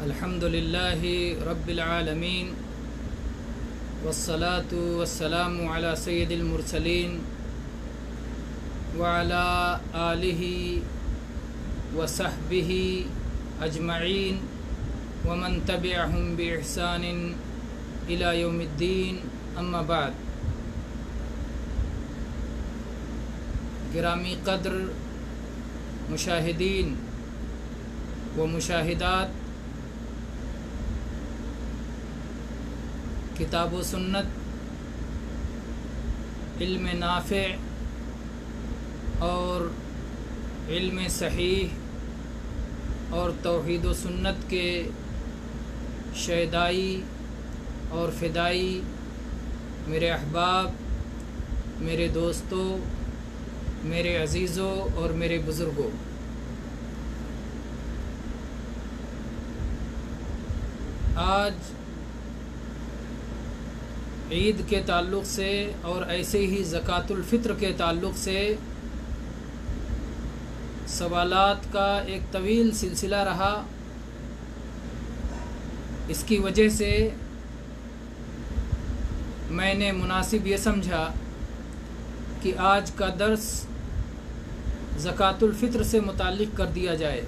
الحمد للہ رب العالمین والصلاة والسلام علی سید المرسلین وعلی آلہ وصحبہ اجمعین ومن تبعہم بإحسان الی یوم الدین اما بعد۔ گرامی قدر مشاہدین و مشاہدات، کتاب و سنت، علم نافع اور علم صحیح اور توحید و سنت کے شیدائی اور فدائی میرے احباب، میرے دوستوں، میرے عزیزوں اور میرے بزرگوں، آج عید کے تعلق سے اور ایسے ہی زکوٰۃ الفطر کے تعلق سے سوالات کا ایک طویل سلسلہ رہا۔ اس کی وجہ سے میں نے مناسب یہ سمجھا کہ آج کا درس زکوٰۃ الفطر سے متعلق کر دیا جائے۔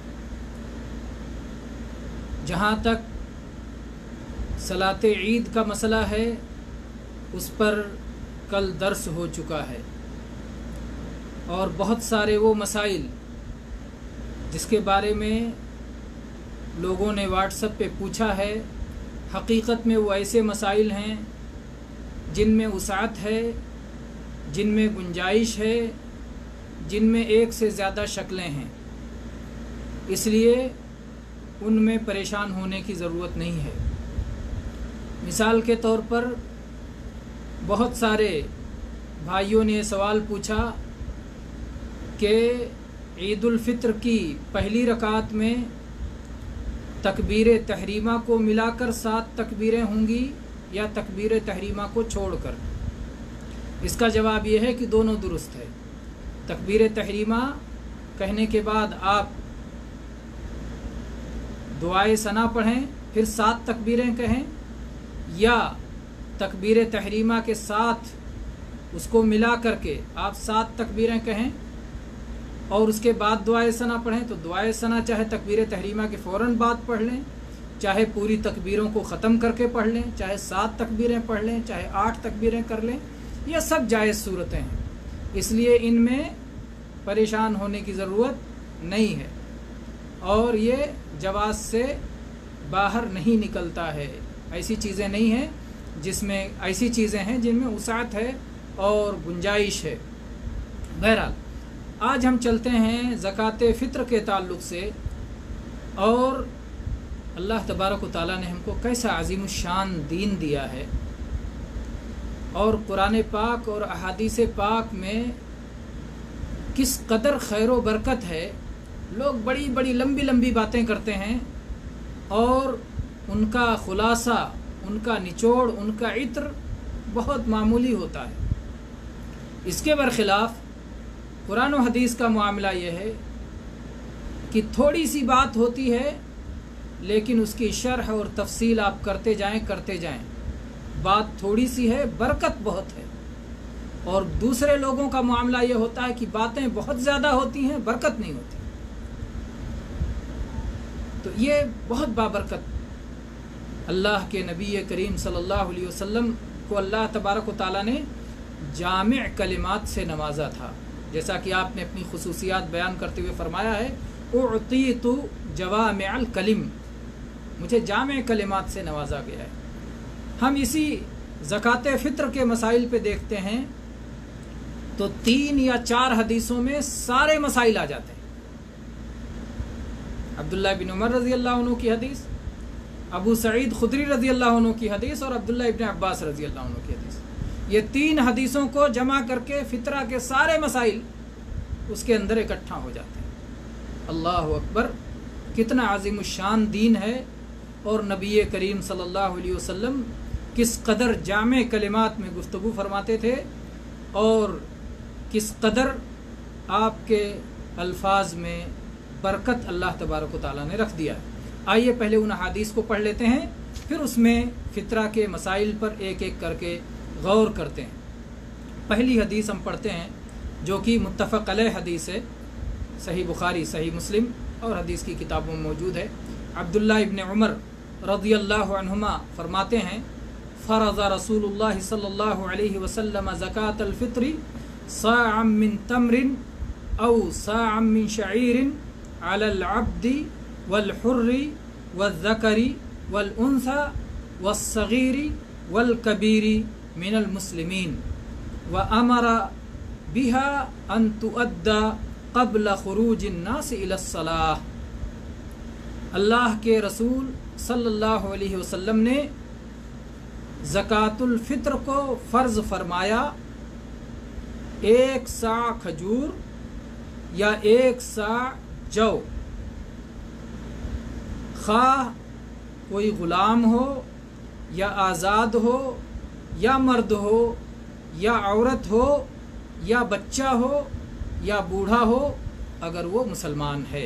جہاں تک صلاۃ عید کا مسئلہ ہے اس پر کل درس ہو چکا ہے، اور بہت سارے وہ مسائل جس کے بارے میں لوگوں نے واٹس ایپ پہ پوچھا ہے، حقیقت میں وہ ایسے مسائل ہیں جن میں وسعت ہے، جن میں گنجائش ہے، جن میں ایک سے زیادہ شکلیں ہیں، اس لیے ان میں پریشان ہونے کی ضرورت نہیں ہے۔ مثال کے طور پر بہت سارے بھائیوں نے یہ سوال پوچھا کہ عید الفطر کی پہلی رکعت میں تکبیر تحریمہ کو ملا کر 7 تکبیریں ہوں گی یا تکبیر تحریمہ کو چھوڑ کر؟ اس کا جواب یہ ہے کہ دونوں درست ہے۔ تکبیر تحریمہ کہنے کے بعد آپ دعائے ثنا پڑھیں، پھر 7 تکبیریں کہیں، یا تکبیر تحریمہ کے ساتھ اس کو ملا کر کے آپ 7 تکبیریں کہیں اور اس کے بعد دعائے ثنا پڑھیں، تو دعائے ثنا چاہے تکبیر تحریمہ کے فوراً بعد پڑھ لیں، چاہے پوری تکبیروں کو ختم کر کے پڑھ لیں، چاہے 7 تکبیریں پڑھ لیں، چاہے 8 تکبیریں کر لیں، یہ سب جائز صورتیں ہیں، اس لیے ان میں پریشان ہونے کی ضرورت نہیں ہے، اور یہ جواز سے باہر نہیں نکلتا ہے۔ ایسی چیزیں نہیں ہیں جس میں ایسی چیزیں ہیں جن میں وسعت ہے اور گنجائش ہے۔ بہرحال آج ہم چلتے ہیں زکوٰۃ فطر کے تعلق سے، اور اللہ تبارک و تعالیٰ نے ہم کو کیسا عظیم الشان دین دیا ہے، اور قرآن پاک اور احادیث پاک میں کس قدر خیر و برکت ہے۔ لوگ بڑی بڑی لمبی لمبی باتیں کرتے ہیں اور ان کا خلاصہ، ان کا نچوڑ، ان کا عطر بہت معمولی ہوتا ہے۔ اس کے برخلاف قرآن و حدیث کا معاملہ یہ ہے کہ تھوڑی سی بات ہوتی ہے لیکن اس کی شرح اور تفصیل آپ کرتے جائیں، بات تھوڑی سی ہے، برکت بہت ہے، اور دوسرے لوگوں کا معاملہ یہ ہوتا ہے کہ باتیں بہت زیادہ ہوتی ہیں، برکت نہیں ہوتی۔ تو یہ بہت بابرکت اللہ کے نبی کریم صلی اللہ علیہ وسلم کو اللہ تبارک و تعالیٰ نے جامع کلمات سے نوازا تھا، جیسا کہ آپ نے اپنی خصوصیات بیان کرتے ہوئے فرمایا ہے، اعطیت جوامع الکلم، مجھے جامع کلمات سے نوازا گیا ہے۔ ہم اسی زکوٰۃ فطر کے مسائل پہ دیکھتے ہیں تو 3 یا 4 حدیثوں میں سارے مسائل آ جاتے ہیں۔ عبداللہ بن عمر رضی اللہ عنہ کی حدیث، ابو سعید خدری رضی اللہ عنہ کی حدیث، اور عبداللہ ابن عباس رضی اللہ عنہ کی حدیث، یہ 3 حدیثوں کو جمع کر کے فطرہ کے سارے مسائل اس کے اندر اکٹھا ہو جاتے ہیں۔ اللہ اکبر، کتنا عظیم الشان دین ہے، اور نبی کریم صلی اللہ علیہ وسلم کس قدر جامع کلمات میں گفتگو فرماتے تھے، اور کس قدر آپ کے الفاظ میں برکت اللہ تبارک و تعالیٰ نے رکھ دیا ہے۔ آئیے پہلے ان احادیث کو پڑھ لیتے ہیں، پھر اس میں فطرہ کے مسائل پر ایک ایک کر کے غور کرتے ہیں۔ پہلی حدیث ہم پڑھتے ہیں جو کہ متفق علیہ حدیث ہے، صحیح بخاری، صحیح مسلم اور حدیث کی کتابوں میں موجود ہے۔ عبداللہ ابن عمر رضی اللہ عنہما فرماتے ہیں فرض رسول اللہ صلی اللہ علیہ وسلم زکاة الفطر صاعا من تمر او صاعا من شعیر علی العبد والحر والذکر والانثى والصغیر والکبیر من المسلمین وامر بها ان تؤدى قبل خروج الناس الى الصلاة۔ اللہ کے رسول صلی اللہ علیہ وسلم نے زکوٰۃ الفطر کو فرض فرمایا 1 صاع کھجور یا 1 صاع جو، خواہ کوئی غلام ہو یا آزاد ہو یا مرد ہو یا عورت ہو یا بچہ ہو یا بوڑھا ہو، اگر وہ مسلمان ہے۔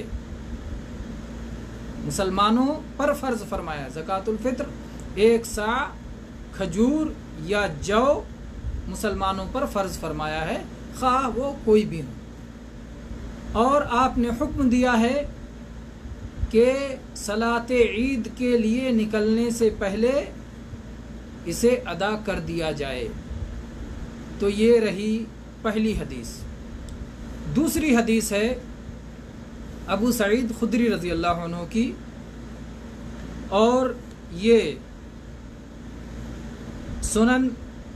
مسلمانوں پر فرض فرمایا زکوٰۃ الفطر 1 صاع کھجور یا جو مسلمانوں پر فرض فرمایا ہے، خواہ وہ کوئی بھی ہو۔ اور آپ نے حکم دیا ہے کہ صلاۃ عید کے لیے نکلنے سے پہلے اسے ادا کر دیا جائے۔ تو یہ رہی پہلی حدیث۔ دوسری حدیث ہے ابو سعید خدری رضی اللہ عنہ کی، اور یہ سنن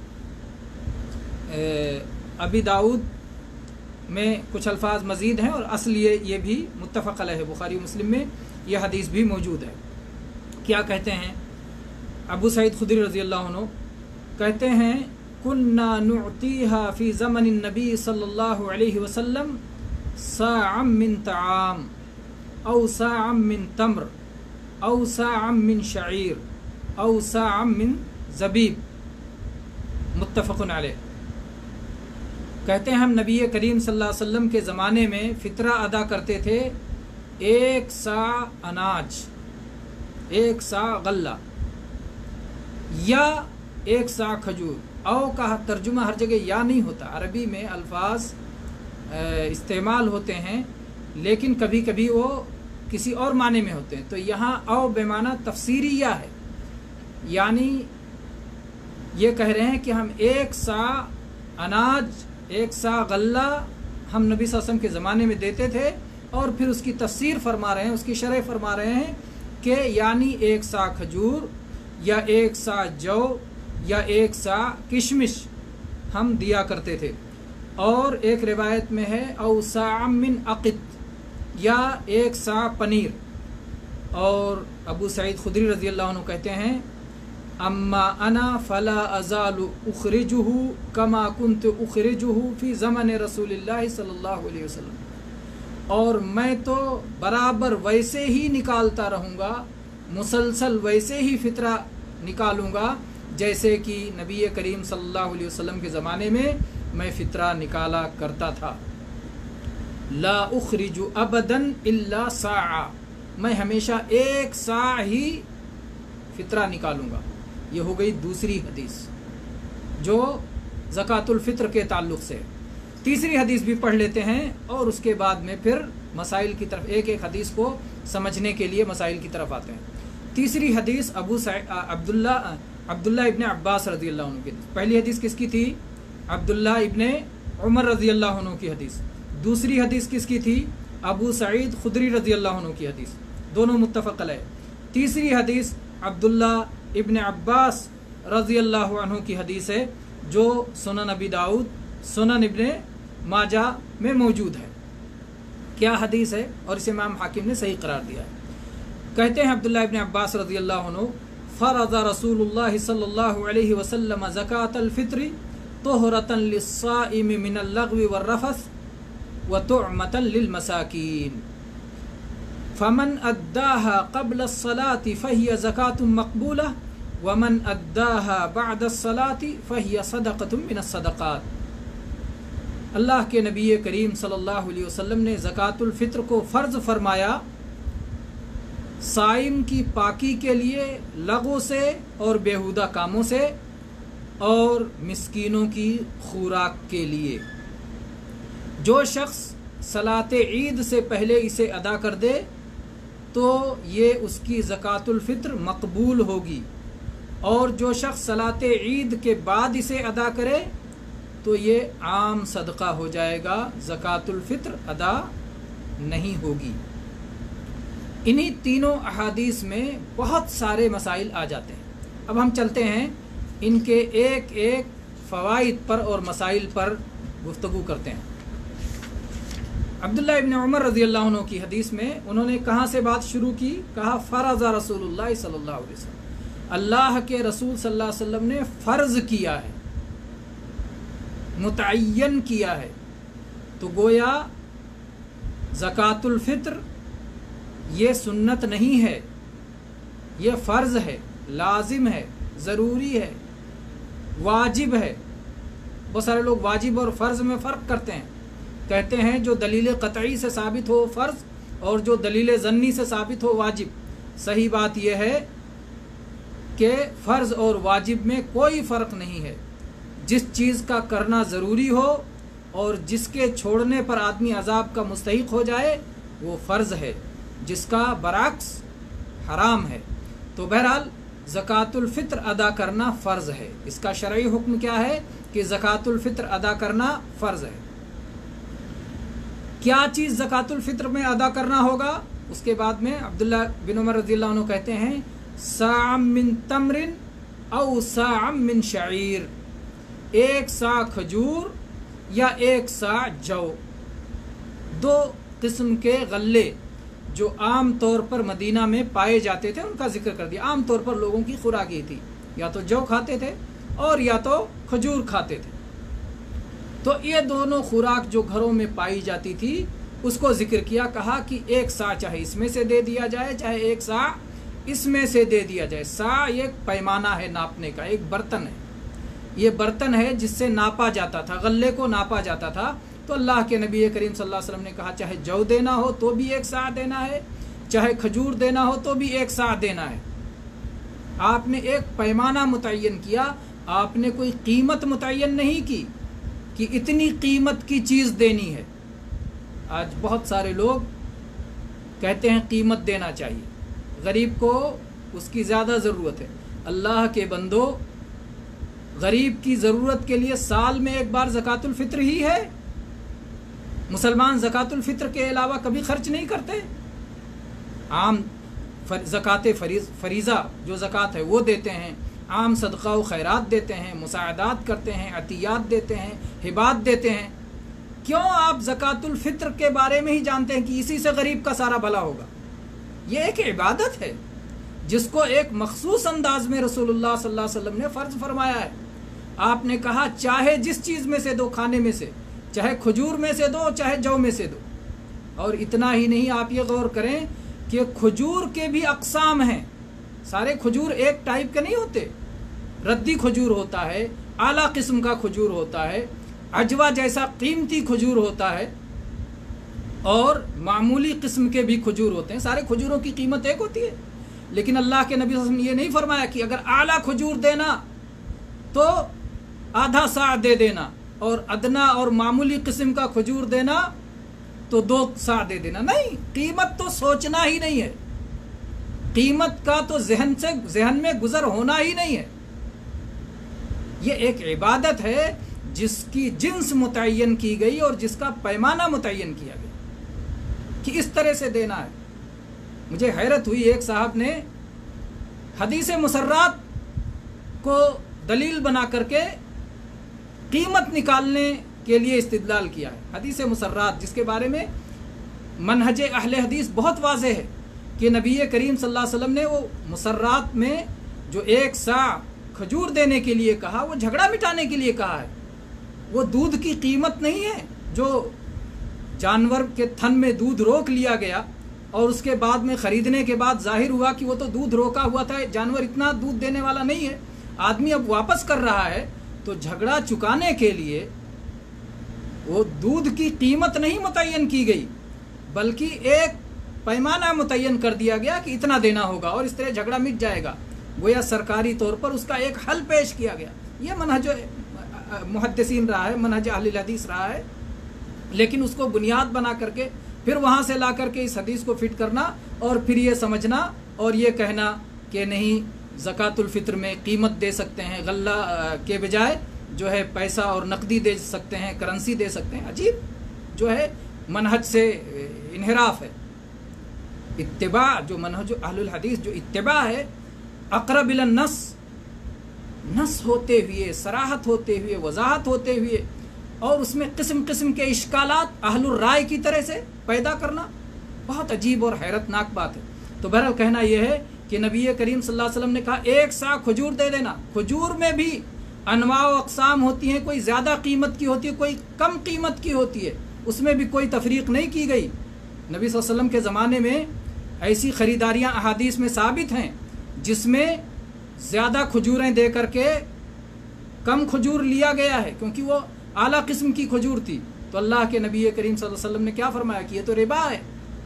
ابی داؤد میں کچھ الفاظ مزید ہیں، اور اصل یہ بھی متفق علیہ بخاری و مسلم میں یہ حدیث بھی موجود ہے۔ کیا کہتے ہیں ابو سعید خدری رضی اللہ عنہ؟ کہتے ہیں کنا نعطیہا فی زمن النبی صلی اللہ علیہ وسلم صاعا من طعام او صاعا من تمر او صاعا من شعیر او صاعا من زبیب، متفق علیہ۔ کہتے ہیں ہم نبی کریم صلی اللہ علیہ وسلم کے زمانے میں فطرہ ادا کرتے تھے 1 صاع اناج، 1 صاع غلہ یا 1 صاع کھجور۔ او کا ترجمہ ہر جگہ یا نہیں ہوتا، عربی میں الفاظ استعمال ہوتے ہیں لیکن کبھی کبھی وہ کسی اور معنی میں ہوتے ہیں، تو یہاں او بے معنی تفسیری یا ہے، یعنی یہ کہہ رہے ہیں کہ ہم 1 صاع اناج، 1 صاع غلہ ہم نبی صلی اللہ علیہ وسلم کے زمانے میں دیتے تھے، اور پھر اس کی تفسیر فرما رہے ہیں، اس کی شرح فرما رہے ہیں کہ یعنی 1 صاع کھجور یا 1 صاع جو یا 1 صاع کشمش ہم دیا کرتے تھے۔ اور ایک روایت میں ہے او صاع من عقد یا 1 صاع پنیر۔ اور ابو سعید خدری رضی اللہ عنہ کہتے ہیں اما انا فلا ازال اخرجہ کما کنت اخرجہ فی زمن رسول اللہ صلی اللہ علیہ وسلم، اور میں تو برابر ویسے ہی نکالتا رہوں گا، مسلسل ویسے ہی فطرہ نکالوں گا جیسے کہ نبی کریم صلی اللہ علیہ وسلم کے زمانے میں فطرہ نکالا کرتا تھا۔ لا اخرج ابدا الا صاع، میں ہمیشہ 1 صاع ہی فطرہ نکالوں گا۔ یہ ہو گئی دوسری حدیث جو زکوٰۃ الفطر کے تعلق سے۔ تیسری حدیث بھی پڑھ لیتے ہیں اور اس کے بعد میں پھر مسائل کی طرف، ایک ایک حدیث کو سمجھنے کے لیے مسائل کی طرف آتے ہیں۔ تیسری حدیث عبداللہ ابن عباس رضی اللہ عنہ کی۔ پہلی حدیث کس کی تھی؟ عبداللہ ابن عمر رضی اللہ عنہ کی حدیث۔ دوسری حدیث کس کی تھی؟ ابو سعید خدری رضی اللہ عنہ کی حدیث، دونوں متفق علیہ۔ تیسری حدیث عبداللہ ابن عباس رضی اللہ عنہ کی حدیث ہے جو سنن ابی داؤد، سنن ابن ماجہ میں موجود ہے۔ کیا حدیث ہے؟ اور اسے امام حاکم نے صحیح قرار دیا ہے۔ کہتے ہیں عبداللہ ابن عباس رضی اللہ عنہ فرض رسول اللہ صلی اللہ علیہ وسلم زکاة الفطر طہرة للصائم من اللغو والرفث وطعمة للمساکین فمن اداها قبل الصلاة فهي زکاة مقبولة ومن اداها بعد الصلاة فهي صدقة من الصدقات۔ اللہ کے نبی کریم صلی اللہ علیہ وسلم نے زکوٰۃ الفطر کو فرض فرمایا साइम की पाकी के लिए लगो से और बेहुदा कामों से और मिस्कीनों की खुराक के लिए। जो शख्स सलात ईद से पहले इसे अदा कर दे तो ये उसकी ज़कातुल फ़ित्र मकबूल होगी, और जो शख्स सलात ईद के बाद इसे अदा करे तो ये आम सदका हो जाएगा, ज़कातुल फ़ित्र अदा नहीं होगी। इन्हीं तीनों अहादीस में बहुत सारे मसाइल आ जाते हैं। अब हम चलते हैं इनके एक एक फ़वाइद पर और मसाइल पर गुफ्तगू करते हैं। अब्दुल्लाह इब्न उमर रज़ी अल्लाह अन्हु की हदीस में उन्होंने कहाँ से बात शुरू की? कहा फ़रज़ रसूलुल्लाह सल्लल्लाहु अलैहि वसल्लम, अल्लाह के रसूल सल्लल्लाहु अलैहि वसल्लम ने फ़र्ज़ किया है, मुतअय्यन किया है। तो गोया ज़कातुल फ़ित्र ये सुन्नत नहीं है, ये फ़र्ज़ है, लाजिम है, ज़रूरी है, वाजिब है। बहुत सारे लोग वाजिब और फ़र्ज़ में फ़र्क करते हैं, कहते हैं जो दलील क़तई से साबित हो फ़र्ज़ और जो दलील ज़न्नी से साबित हो वाजिब। सही बात यह है कि फ़र्ज़ और वाजिब में कोई फ़र्क नहीं है। जिस चीज़ का करना ज़रूरी हो और जिसके छोड़ने पर आदमी अज़ाब का मुस्तहिक हो जाए वो फ़र्ज़ है, जिसका बरअक्स हराम है। तो बहरहाल ज़कातुल फ़ित्र अदा करना फ़र्ज़ है। इसका शरई हुक्म क्या है कि ज़कातुल फ़ित्र अदा करना फ़र्ज़ है। क्या चीज़ ज़कातुल फ़ित्र में अदा करना होगा? उसके बाद में अब्दुल्लाह बिन उमर रज़ियल्लाहु अन्हु कहते हैं साअम मिन तमरिन औ साअम मिन शईर, एक सा खजूर या एक सा जौ। दो किस्म के गल्ले जो आम तौर पर मदीना में पाए जाते थे उनका जिक्र कर दिया। आम तौर पर लोगों की खुराक ये थी, या तो जौ खाते थे और या तो खजूर खाते थे। तो ये दोनों खुराक जो घरों में पाई जाती थी उसको जिक्र किया, कहा कि एक सा चाहे इसमें से दे दिया जाए चाहे एक सा इसमें से दे दिया जाए। सा ये पैमाना है नापने का, एक बर्तन है, ये बर्तन है जिससे नापा जाता था, गल्ले को नापा जाता था। तो अल्लाह के नबी करीम सल्लल्लाहु अलैहि वसल्लम ने कहा चाहे जौ देना हो तो भी एक सा देना है, चाहे खजूर देना हो तो भी एक सा देना है। आपने एक पैमाना मुतय्यन किया, आपने कोई कीमत मुतय्यन नहीं की कि इतनी कीमत की चीज़ देनी है। आज बहुत सारे लोग कहते हैं कीमत देना चाहिए, गरीब को उसकी ज़्यादा ज़रूरत है। अल्लाह के बंदो, गरीब की ज़रूरत के लिए साल में एक बार ज़कातुल फ़ित्र ही है। मुसलमान ज़कातुल फ़ित्र के अलावा कभी खर्च नहीं करते। आम ज़कात फ़रीज़ा जो ज़कात है वो देते हैं, आम सदक़ा व खैरात देते हैं, मुसाअदात करते हैं, अतियात देते हैं, हिबात देते हैं। क्यों आप ज़कातुल फ़ित्र के बारे में ही जानते हैं कि इसी से गरीब का सारा भला होगा? ये एक इबादत है जिसको एक मखसूस अंदाज में रसूलुल्लाह सल्लल्लाहु अलैहि वसल्लम ने फ़र्ज़ फरमाया है। आपने कहा चाहे जिस चीज़ में से दो, खाने में से, चाहे खजूर में से दो चाहे जौ में से दो। और इतना ही नहीं, आप ये गौर करें कि खजूर के भी अक़साम हैं। सारे खजूर एक टाइप के नहीं होते। रद्दी खजूर होता है, आला किस्म का खजूर होता है, अजवा जैसा कीमती खजूर होता है और मामूली किस्म के भी खजूर होते हैं। सारे खजूरों की कीमत एक होती है। लेकिन अल्लाह के नबी सल्लल्लाहु अलैहि वसल्लम ने ये नहीं फरमाया कि अगर आला खजूर देना तो आधा सा दे देना और अदना और मामूली किस्म का खजूर देना तो 2 सा दे देना। नहीं, कीमत तो सोचना ही नहीं है, कीमत का तो जहन में गुजर होना ही नहीं है। ये एक इबादत है जिसकी जिन्स मुतय्यन की गई और जिसका पैमाना मुतय्यन किया गया कि इस तरह से देना है। मुझे हैरत हुई, एक साहब ने हदीस मुसर्रात को दलील बना करके कीमत निकालने के लिए इस्तिदलाल किया है। हदीस मुसर्रात जिसके बारे में मनहज अहले हदीस बहुत वाज़ेह है कि नबी करीम सल्लल्लाहु अलैहि वसल्लम ने वो मुसर्रात में जो एक सा खजूर देने के लिए कहा वो झगड़ा मिटाने के लिए कहा है। वो दूध की कीमत नहीं है जो जानवर के थन में दूध रोक लिया गया और उसके बाद में ख़रीदने के बाद जाहिर हुआ कि वो तो दूध रोका हुआ था, जानवर इतना दूध देने वाला नहीं है, आदमी अब वापस कर रहा है। तो झगड़ा चुकाने के लिए वो दूध की कीमत नहीं मुतय्यन की गई बल्कि एक पैमाना मुतय्यन कर दिया गया कि इतना देना होगा और इस तरह झगड़ा मिट जाएगा। गोया सरकारी तौर पर उसका एक हल पेश किया गया। ये मनहज मुहद्दिसीन रहा है, मनहज अहले हदीस रहा है, लेकिन उसको बुनियाद बना करके फिर वहाँ से ला करके इस हदीस को फिट करना और फिर ये समझना और ये कहना कि नहीं ज़कातुल फित्र में कीमत दे सकते हैं, गल्ला के बजाय जो है पैसा और नकदी दे सकते हैं, करेंसी दे सकते हैं। अजीब जो है मनहज से इन्हिराफ है। इत्तिबा जो मनहज अहलुल हदीस जो इत्तिबा है अक़रब इलन नस, नस होते हुए, सराहत होते हुए, वजाहत होते हुए और उसमें किस्म किस्म के इश्कालात अहलुर राय की तरह से पैदा करना बहुत अजीब और हैरतनाक बात है। तो बहरहाल कहना यह है कि नबी करीम सल्लल्लाहु अलैहि वसल्लम ने कहा एक सा खजूर दे देना। खजूर में भी अनवा व अक़साम होती हैं, कोई ज़्यादा कीमत की होती है, कोई कम कीमत की होती है, उसमें भी कोई तफरीक नहीं की गई। नबी सल्लल्लाहु अलैहि वसल्लम के ज़माने में ऐसी ख़रीदारियाँ अहादीस में साबित हैं जिसमें ज़्यादा खजूरें दे करके कम खजूर लिया गया है क्योंकि वो आला किस्म की खजूर थी। तो अल्लाह के नबी करीम सल्लल्लाहु अलैहि वसल्लम ने क्या फरमाया कि ये तो रिबा है,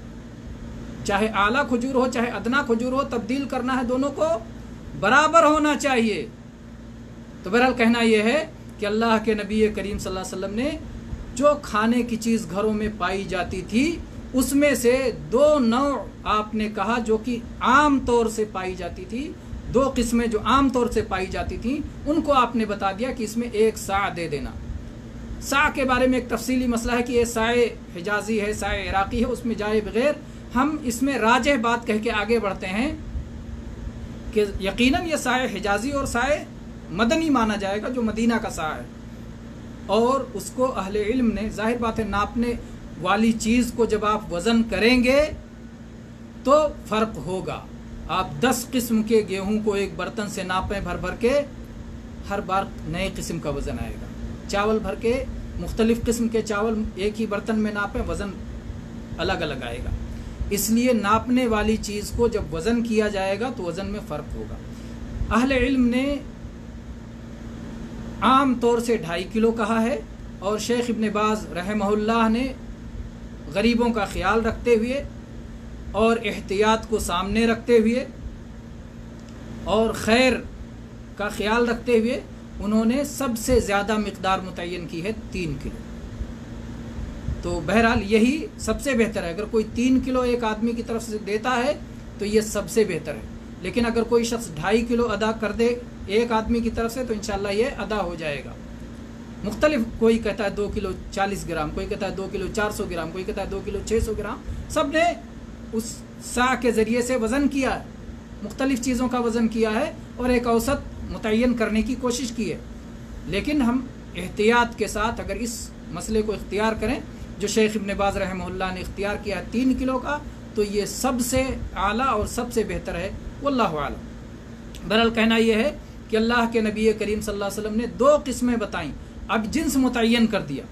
चाहे आला खजूर हो चाहे अदना खजूर हो, तब्दील करना है, दोनों को बराबर होना चाहिए। तो बहरहाल कहना यह है कि अल्लाह के नबी करीम सल्लल्लाहु अलैहि वसल्लम ने जो खाने की चीज़ घरों में पाई जाती थी उसमें से दो नौ आपने कहा जो कि आम तौर से पाई जाती थी, दो किस्में जो आम तौर से पाई जाती थी उनको आपने बता दिया कि इसमें एक सा दे देना। सा के बारे में एक तफसीली मसला है कि ये साए हिजाजी है, साए इराकी है, उसमें जाए बगैर हम इसमें राजेह बात कह के आगे बढ़ते हैं कि यकीनन ये साए हिजाजी और साए मदनी माना जाएगा जो मदीना का सा है। और उसको अहले इल्म ने, जाहिर बात है नापने वाली चीज़ को जब आप वज़न करेंगे तो फ़र्क होगा। आप 10 किस्म के गेहूं को एक बर्तन से नापें भर भर के, हर बार नए किस्म का वज़न आएगा। चावल भर के मुख्तलिफ़ किस्म के चावल एक ही बर्तन में नापें, वज़न अलग अलग आएगा। इसलिए नापने वाली चीज़ को जब वज़न किया जाएगा तो वज़न में फ़र्क होगा। अहले इल्म ने आम तौर से 2.5 किलो कहा है और शेख इब्न बाज रहमहुल्लाह ने गरीबों का ख्याल रखते हुए और एहतियात को सामने रखते हुए और खैर का ख्याल रखते हुए उन्होंने सबसे ज़्यादा मिक़दार मुतय्यन की है 3 किलो। तो बहरहाल यही सबसे बेहतर है। अगर कोई 3 किलो एक आदमी की तरफ से देता है तो ये सबसे बेहतर है। लेकिन अगर कोई शख्स 2.5 किलो अदा कर दे एक आदमी की तरफ से तो इंशाल्लाह ये अदा हो जाएगा। मुख्तलिफ, कोई कहता है 2 किलो 40 ग्राम, कोई कहता है 2 किलो 400 ग्राम, कोई कहता है 2 किलो 600 ग्राम। सब ने उस सा के ज़रिए से वज़न किया है, मुख्तलिफ चीज़ों का वज़न किया है और एक औसत मुतय्यन करने की कोशिश की है। लेकिन हम एहतियात के साथ अगर इस मसले को इख्तियार करें जो शेख इब्न बाज रहमहुल्लाह ने इख्तियार किया है 3 किलो का, तो ये सबसे आला और सबसे बेहतर है। वल्लाहु आलम। बहरहाल कहना यह है कि अल्लाह के नबी करीम सल्लल्लाहु अलैहि वसल्लम ने 2 किस्में बताईं। अब जिन्स मुतय्यन कर दिया,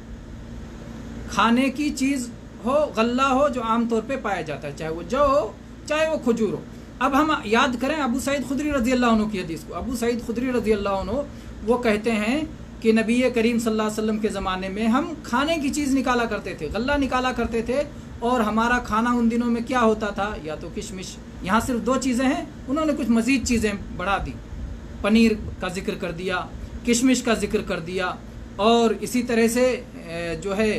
खाने की चीज़ हो, गल्ला हो जो आम तौर पे पाया जाता है, चाहे वो जौ हो चाहे वो खजूर हो। अब हम याद करें अबू सईद खुदरी रज़ी अल्लाह अन्हु की हदीस को। अबू सईद खुदरी रज़ी अल्लाह अन्हु वो कहते हैं कि नबी करीम सल्लल्लाहु अलैहि वसल्लम के ज़माने में हम खाने की चीज़ निकाला करते थे, गल्ला निकाला करते थे और हमारा खाना उन दिनों में क्या होता था, या तो किशमिश, यहाँ सिर्फ 2 चीज़ें हैं, उन्होंने कुछ मज़ीद चीज़ें बढ़ा दी, पनीर का जिक्र कर दिया, किशमिश का जिक्र कर दिया और इसी तरह से जो है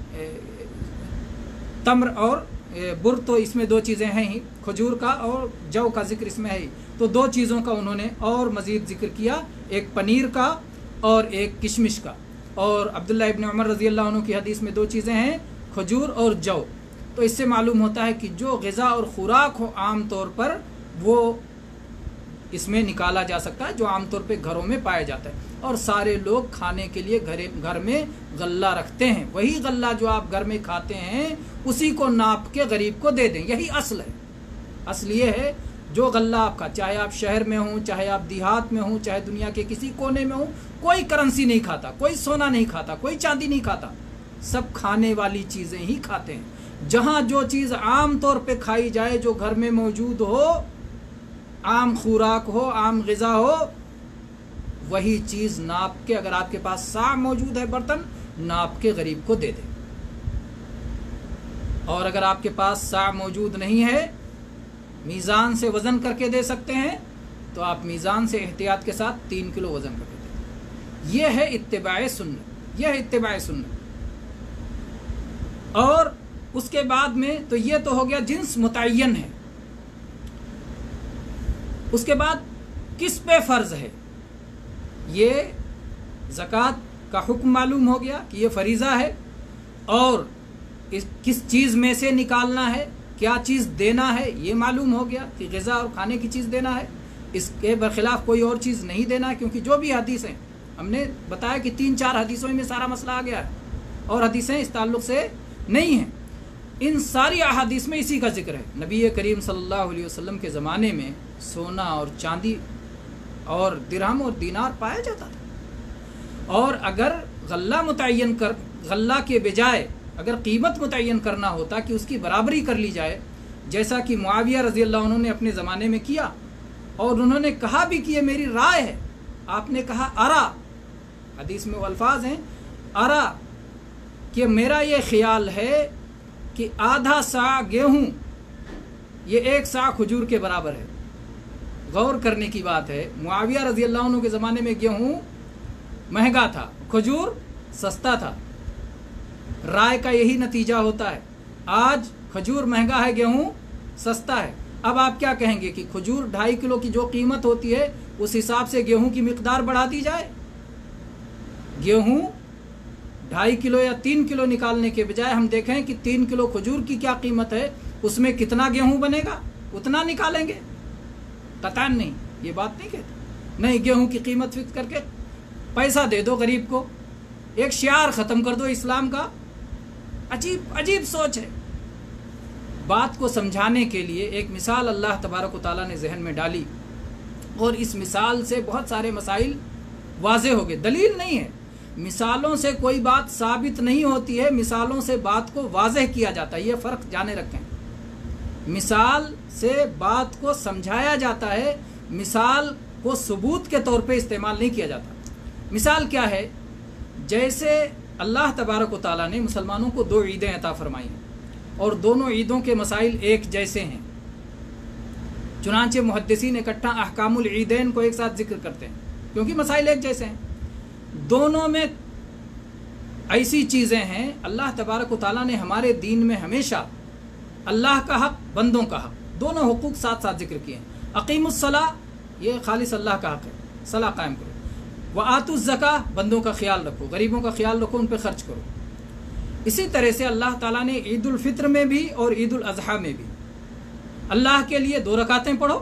तम्र और बुर, तो इसमें 2 चीज़ें हैं ही, खजूर का और जौ का जिक्र इसमें है ही। तो 2 चीज़ों का उन्होंने और मज़ीद जिक्र किया, एक पनीर का और एक किशमिश का। और अब्दुल्ला इब्न उमर रज़ी अल्लाह अन्हु की हदीस में 2 चीज़ें हैं, खजूर और जौ। तो इससे मालूम होता है कि जो ग़िज़ा और ख़ुराक हो आम तौर पर वो इसमें निकाला जा सकता है, जो आमतौर पे घरों में पाया जाता है। और सारे लोग खाने के लिए घर में गल्ला रखते हैं, वही गल्ला जो आप घर में खाते हैं उसी को नाप के गरीब को दे दें, यही असल है। असल ये है जो गल्ला आपका, चाहे आप शहर में हों, चाहे आप देहात में हों, चाहे दुनिया के किसी कोने में हों, कोई करेंसी नहीं खाता, कोई सोना नहीं खाता, कोई चांदी नहीं खाता, सब खाने वाली चीज़ें ही खाते हैं। जहाँ जो चीज़ आम तौर पे खाई जाए, जो घर में मौजूद हो, आम खुराक हो, आम ग़िज़ा हो, वही चीज़ नाप के, अगर आपके पास सा मौजूद है बर्तन, नाप के गरीब को दे दे। اور اگر آپ کے پاس سا موجود نہیں ہے، میزان سے وزن کر کے دے سکتے ہیں، تو آپ میزان سے احتیاط کے ساتھ 3 کلو وزن کر کے دیں۔ یہ ہے اتباع سنت، یہ ہے اتباع سنت۔ اور اس کے بعد میں تو یہ تو ہو گیا جنس متعین ہے۔ اس کے بعد کس پہ فرض ہے، یہ زکوٰۃ کا حکم معلوم ہو گیا کہ یہ فریضہ ہے، اور کس چیز میں سے نکالنا ہے، کیا چیز دینا ہے یہ معلوم ہو گیا کہ غذا اور کھانے کی چیز دینا ہے، اس کے برخلاف کوئی اور چیز نہیں دینا ہے، کیونکہ جو بھی حدیث ہیں ہم نے بتایا کہ 3-4 حدیثوں میں سارا مسئلہ آ گیا ہے، اور حدیثیں اس تعلق سے نہیں ہیں۔ ان ساری احادیث میں اسی کا ذکر ہے۔ نبی کریم صلی اللہ علیہ وسلم کے زمانے میں سونا اور چاندی اور درہم اور دینار پایا جاتا تھا، اور اگر غلہ کے بجائے اگر قیمت متعین کرنا ہوتا کہ اس کی برابری کر لی جائے، جیسا کہ معاویہ رضی اللہ عنہ نے اپنے زمانے میں کیا، اور انہوں نے کہا بھی کہ یہ میری رائے ہے، آپ نے کہا ارا، حدیث میں وہ الفاظ ہیں ارا، کہ میرا یہ خیال ہے کہ آدھا سا گیہوں یہ 1 سا کھجور کے برابر ہے۔ غور کرنے کی بات ہے، معاویہ رضی اللہ عنہ کے زمانے میں گیہوں مہنگا تھا، کھجور سستا تھا۔ رائے کا یہی نتیجہ ہوتا ہے، آج کھجور مہنگا ہے، گیہوں سستا ہے۔ اب آپ کیا کہیں گے کہ کھجور 2.5 کلو کی جو قیمت ہوتی ہے اس حساب سے گیہوں کی مقدار بڑھا دی جائے؟ گیہوں 2.5 کلو یا 3 کلو نکالنے کے بجائے ہم دیکھیں کہ 3 کلو کھجور کی کیا قیمت ہے، اس میں کتنا گیہوں بنے گا اتنا نکالیں گے؟ قطعاً نہیں، یہ بات نہیں کہتے۔ نہیں، گیہوں کی قیمت فکس کر کے پیسہ دے دو غریب کو، ایک شعار ختم کر دو اسلام کا۔ عجیب سوچ ہے۔ بات کو سمجھانے کے لیے ایک مثال اللہ تبارک و تعالیٰ نے ذہن میں ڈالی، اور اس مثال سے بہت سارے مسائل واضح ہو گئے۔ دلیل نہیں ہے، مثالوں سے کوئی بات ثابت نہیں ہوتی ہے، مثالوں سے بات کو واضح کیا جاتا ہے، یہ فرق جانے رکھیں۔ مثال سے بات کو سمجھایا جاتا ہے، مثال کو ثبوت کے طور پہ استعمال نہیں کیا جاتا۔ مثال کیا ہے؟ جیسے اللہ تبارک و تعالیٰ نے مسلمانوں کو 2 عیدیں عطا فرمائی ہیں، اور دونوں عیدوں کے مسائل ایک جیسے ہیں، چنانچہ محدثین اکٹھا احکام العیدین کو ایک ساتھ ذکر کرتے ہیں، کیونکہ مسائل ایک جیسے ہیں۔ دونوں میں ایسی چیزیں ہیں، اللہ تبارک و تعالیٰ نے ہمارے دین میں ہمیشہ اللہ کا حق، بندوں کا حق، دونوں حقوق ساتھ ساتھ ذکر کیے ہیں۔ اقیم الصلاۃ، یہ خالص اللہ کا حق ہے، صلاح قائم کرو۔ وآتوا الزکاۃ، بندوں کا خیال رکھو، غریبوں کا خیال رکھو، ان پہ خرچ کرو۔ اسی طرح سے اللہ تعالیٰ نے عید الفطر میں بھی اور عید الاضحیٰ میں بھی اللہ کے لیے 2 رکعتیں پڑھو،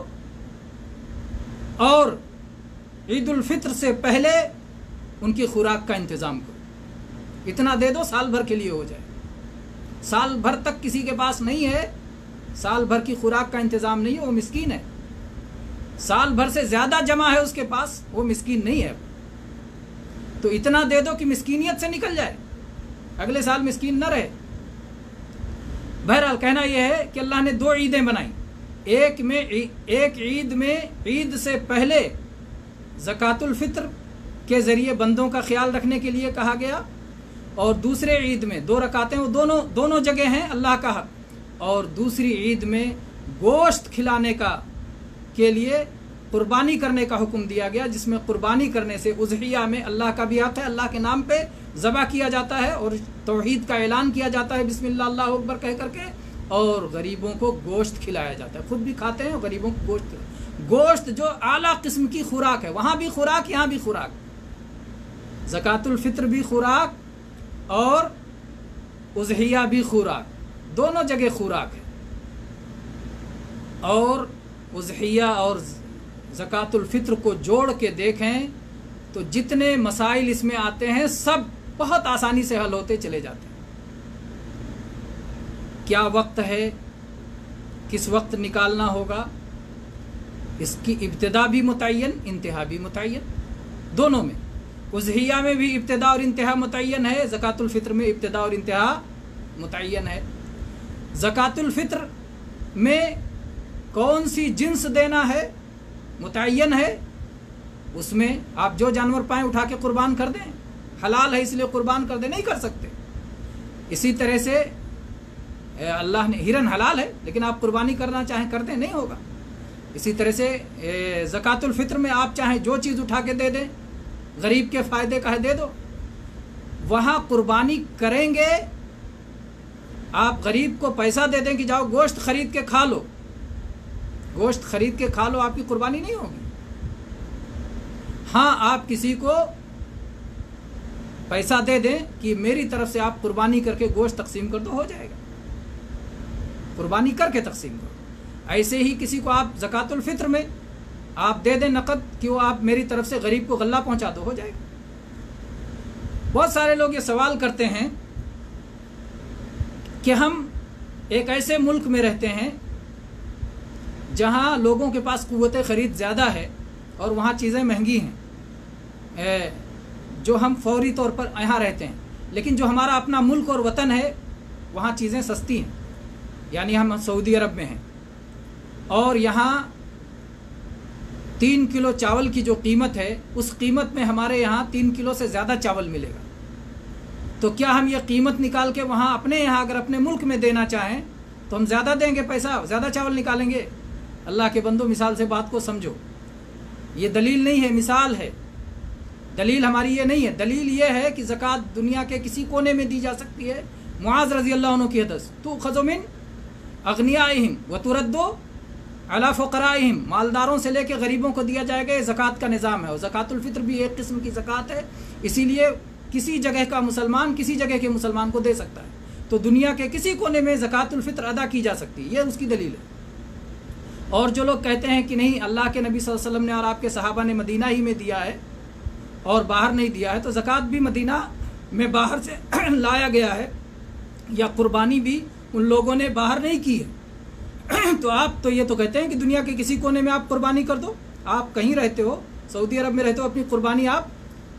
اور عید الفطر سے پہلے ان کی خوراک کا انتظام کرو، اتنا دے دو سال بھر کے لیے ہو جائے۔ سال بھر تک کسی کے پاس نہیں ہے، سال بھر کی خوراک کا انتظام نہیں ہے، وہ مسکین ہے۔ سال بھر سے زیادہ جمع ہے اس کے پاس، وہ مسکین نہیں ہے، تو اتنا دے دو کہ مسکینیت سے نکل جائے، اگلے سال مسکین نہ رہے۔ بہرحال کہنا یہ ہے کہ اللہ نے 2 عیدیں بنائیں، ایک عید میں عید سے پہلے زکوٰۃ الفطر کے ذریعے بندوں کا خیال رکھنے کے لیے کہا گیا، اور دوسرے عید میں 2 رکعتیں، وہ دونوں جگہ ہیں اللہ کا حق، اور دوسری عید میں گوشت کھلانے کے لیے قربانی کرنے کا حکم دیا گیا، جس میں قربانی کرنے سے اضحیہ میں اللہ کا بھی حق ہے، اللہ کے نام پہ ذبح کیا جاتا ہے، اور توحید کا اعلان کیا جاتا ہے بسم اللہ اللہ اکبر کہہ کر کے، اور غریبوں کو گوشت کھلایا جاتا ہے، خود بھی کھاتے ہیں اور غریبوں کو گوشت کھلاتے ہیں۔ گوشت جو اعلیٰ قسم کی خوراک ہے، وہاں بھی خوراک، یہاں بھی خوراک، زکوٰۃ الفطر بھی خوراک اور اضحیہ بھی خوراک، دونوں جگہ خوراک ہے۔ اور اضحیہ اور زکوٰۃ الفطر کو جوڑ کے دیکھیں تو جتنے مسائل اس میں آتے ہیں سب بہت آسانی سے حل ہوتے چلے جاتے ہیں۔ کیا وقت ہے، کس وقت نکالنا ہوگا، اس کی ابتدا بھی متعین، انتہا بھی متعین، دونوں میں۔ اضحیہ میں بھی ابتدا اور انتہا متعین ہے، زکوٰۃ الفطر میں ابتدا اور انتہا متعین ہے۔ زکوٰۃ الفطر میں کون سی جنس دینا ہے متعین ہے، اس میں آپ جو جانور پائیں اٹھا کے قربان کر دیں، حلال ہے اس لیے قربان کر دیں، نہیں کر سکتے۔ اسی طرح سے अल्लाह ने, हिरन हलाल है लेकिन आप कुर्बानी करना चाहें कर दें, नहीं होगा। इसी तरह से ज़कातुल फित्र में आप चाहें जो चीज़ उठा के दे दें, गरीब के फ़ायदे का है दे दो। वहाँ कुर्बानी करेंगे, आप गरीब को पैसा दे दें कि जाओ गोश्त खरीद के खा लो, गोश्त खरीद के खा लो, आपकी कुर्बानी नहीं होगी। हाँ, आप किसी को पैसा दे दें कि मेरी तरफ से आप कुर्बानी करके गोश्त तकसीम कर दो, हो जाएगा, कुर्बानी करके तकसीम करो। ऐसे ही किसी को आप ज़कातुल फित्र में आप दे दें नकद कि वो आप मेरी तरफ से गरीब को गल्ला पहुंचा दो, हो जाएगा। बहुत सारे लोग ये सवाल करते हैं कि हम एक ऐसे मुल्क में रहते हैं जहां लोगों के पास कुव्वत ख़रीद ज़्यादा है और वहां चीज़ें महंगी हैं, जो हम फौरी तौर पर यहाँ रहते हैं, लेकिन जो हमारा अपना मुल्क और वतन है वहाँ चीज़ें सस्ती हैं। यानी हम सऊदी अरब में हैं और यहाँ 3 किलो चावल की जो कीमत है उस कीमत में हमारे यहाँ 3 किलो से ज़्यादा चावल मिलेगा। तो क्या हम ये कीमत निकाल के वहाँ अपने यहाँ अगर अपने मुल्क में देना चाहें तो हम ज़्यादा देंगे, पैसा ज़्यादा चावल निकालेंगे? अल्लाह के बंदो, मिसाल से बात को समझो। ये दलील नहीं है, मिसाल है। दलील हमारी ये नहीं है। दलील ये है कि ज़कात दुनिया के किसी कोने में दी जा सकती है। मुआज़ रज़ी अल्लाह अन्हु की हदीस, तू खज़ो मिन अग़नियाइहिम व तुरद्दो अला फ़ुक़राइहिम, मालदारों से लेके गरीबों को दिया जाएगा। ये ज़कात का निज़ाम है और ज़कातुल फ़ित्र भी एक किस्म की ज़कात है, इसीलिए किसी जगह का मुसलमान किसी जगह के मुसलमान को दे सकता है। तो दुनिया के किसी कोने में ज़कातुल फ़ित्र अदा की जा सकती है, ये उसकी दलील है। और जो लोग कहते हैं कि नहीं, अल्लाह के नबी सल्लल्लाहु अलैहि वसल्लम ने और आपके सहाबा ने मदीना ही में दिया है और बाहर नहीं दिया है, तो ज़कात भी मदीना में बाहर से लाया गया है या कुर्बानी भी उन लोगों ने बाहर नहीं की है। तो आप तो ये तो कहते हैं कि दुनिया के किसी कोने में आप कुर्बानी कर दो। आप कहीं रहते हो, सऊदी अरब में रहते हो, अपनी कुर्बानी आप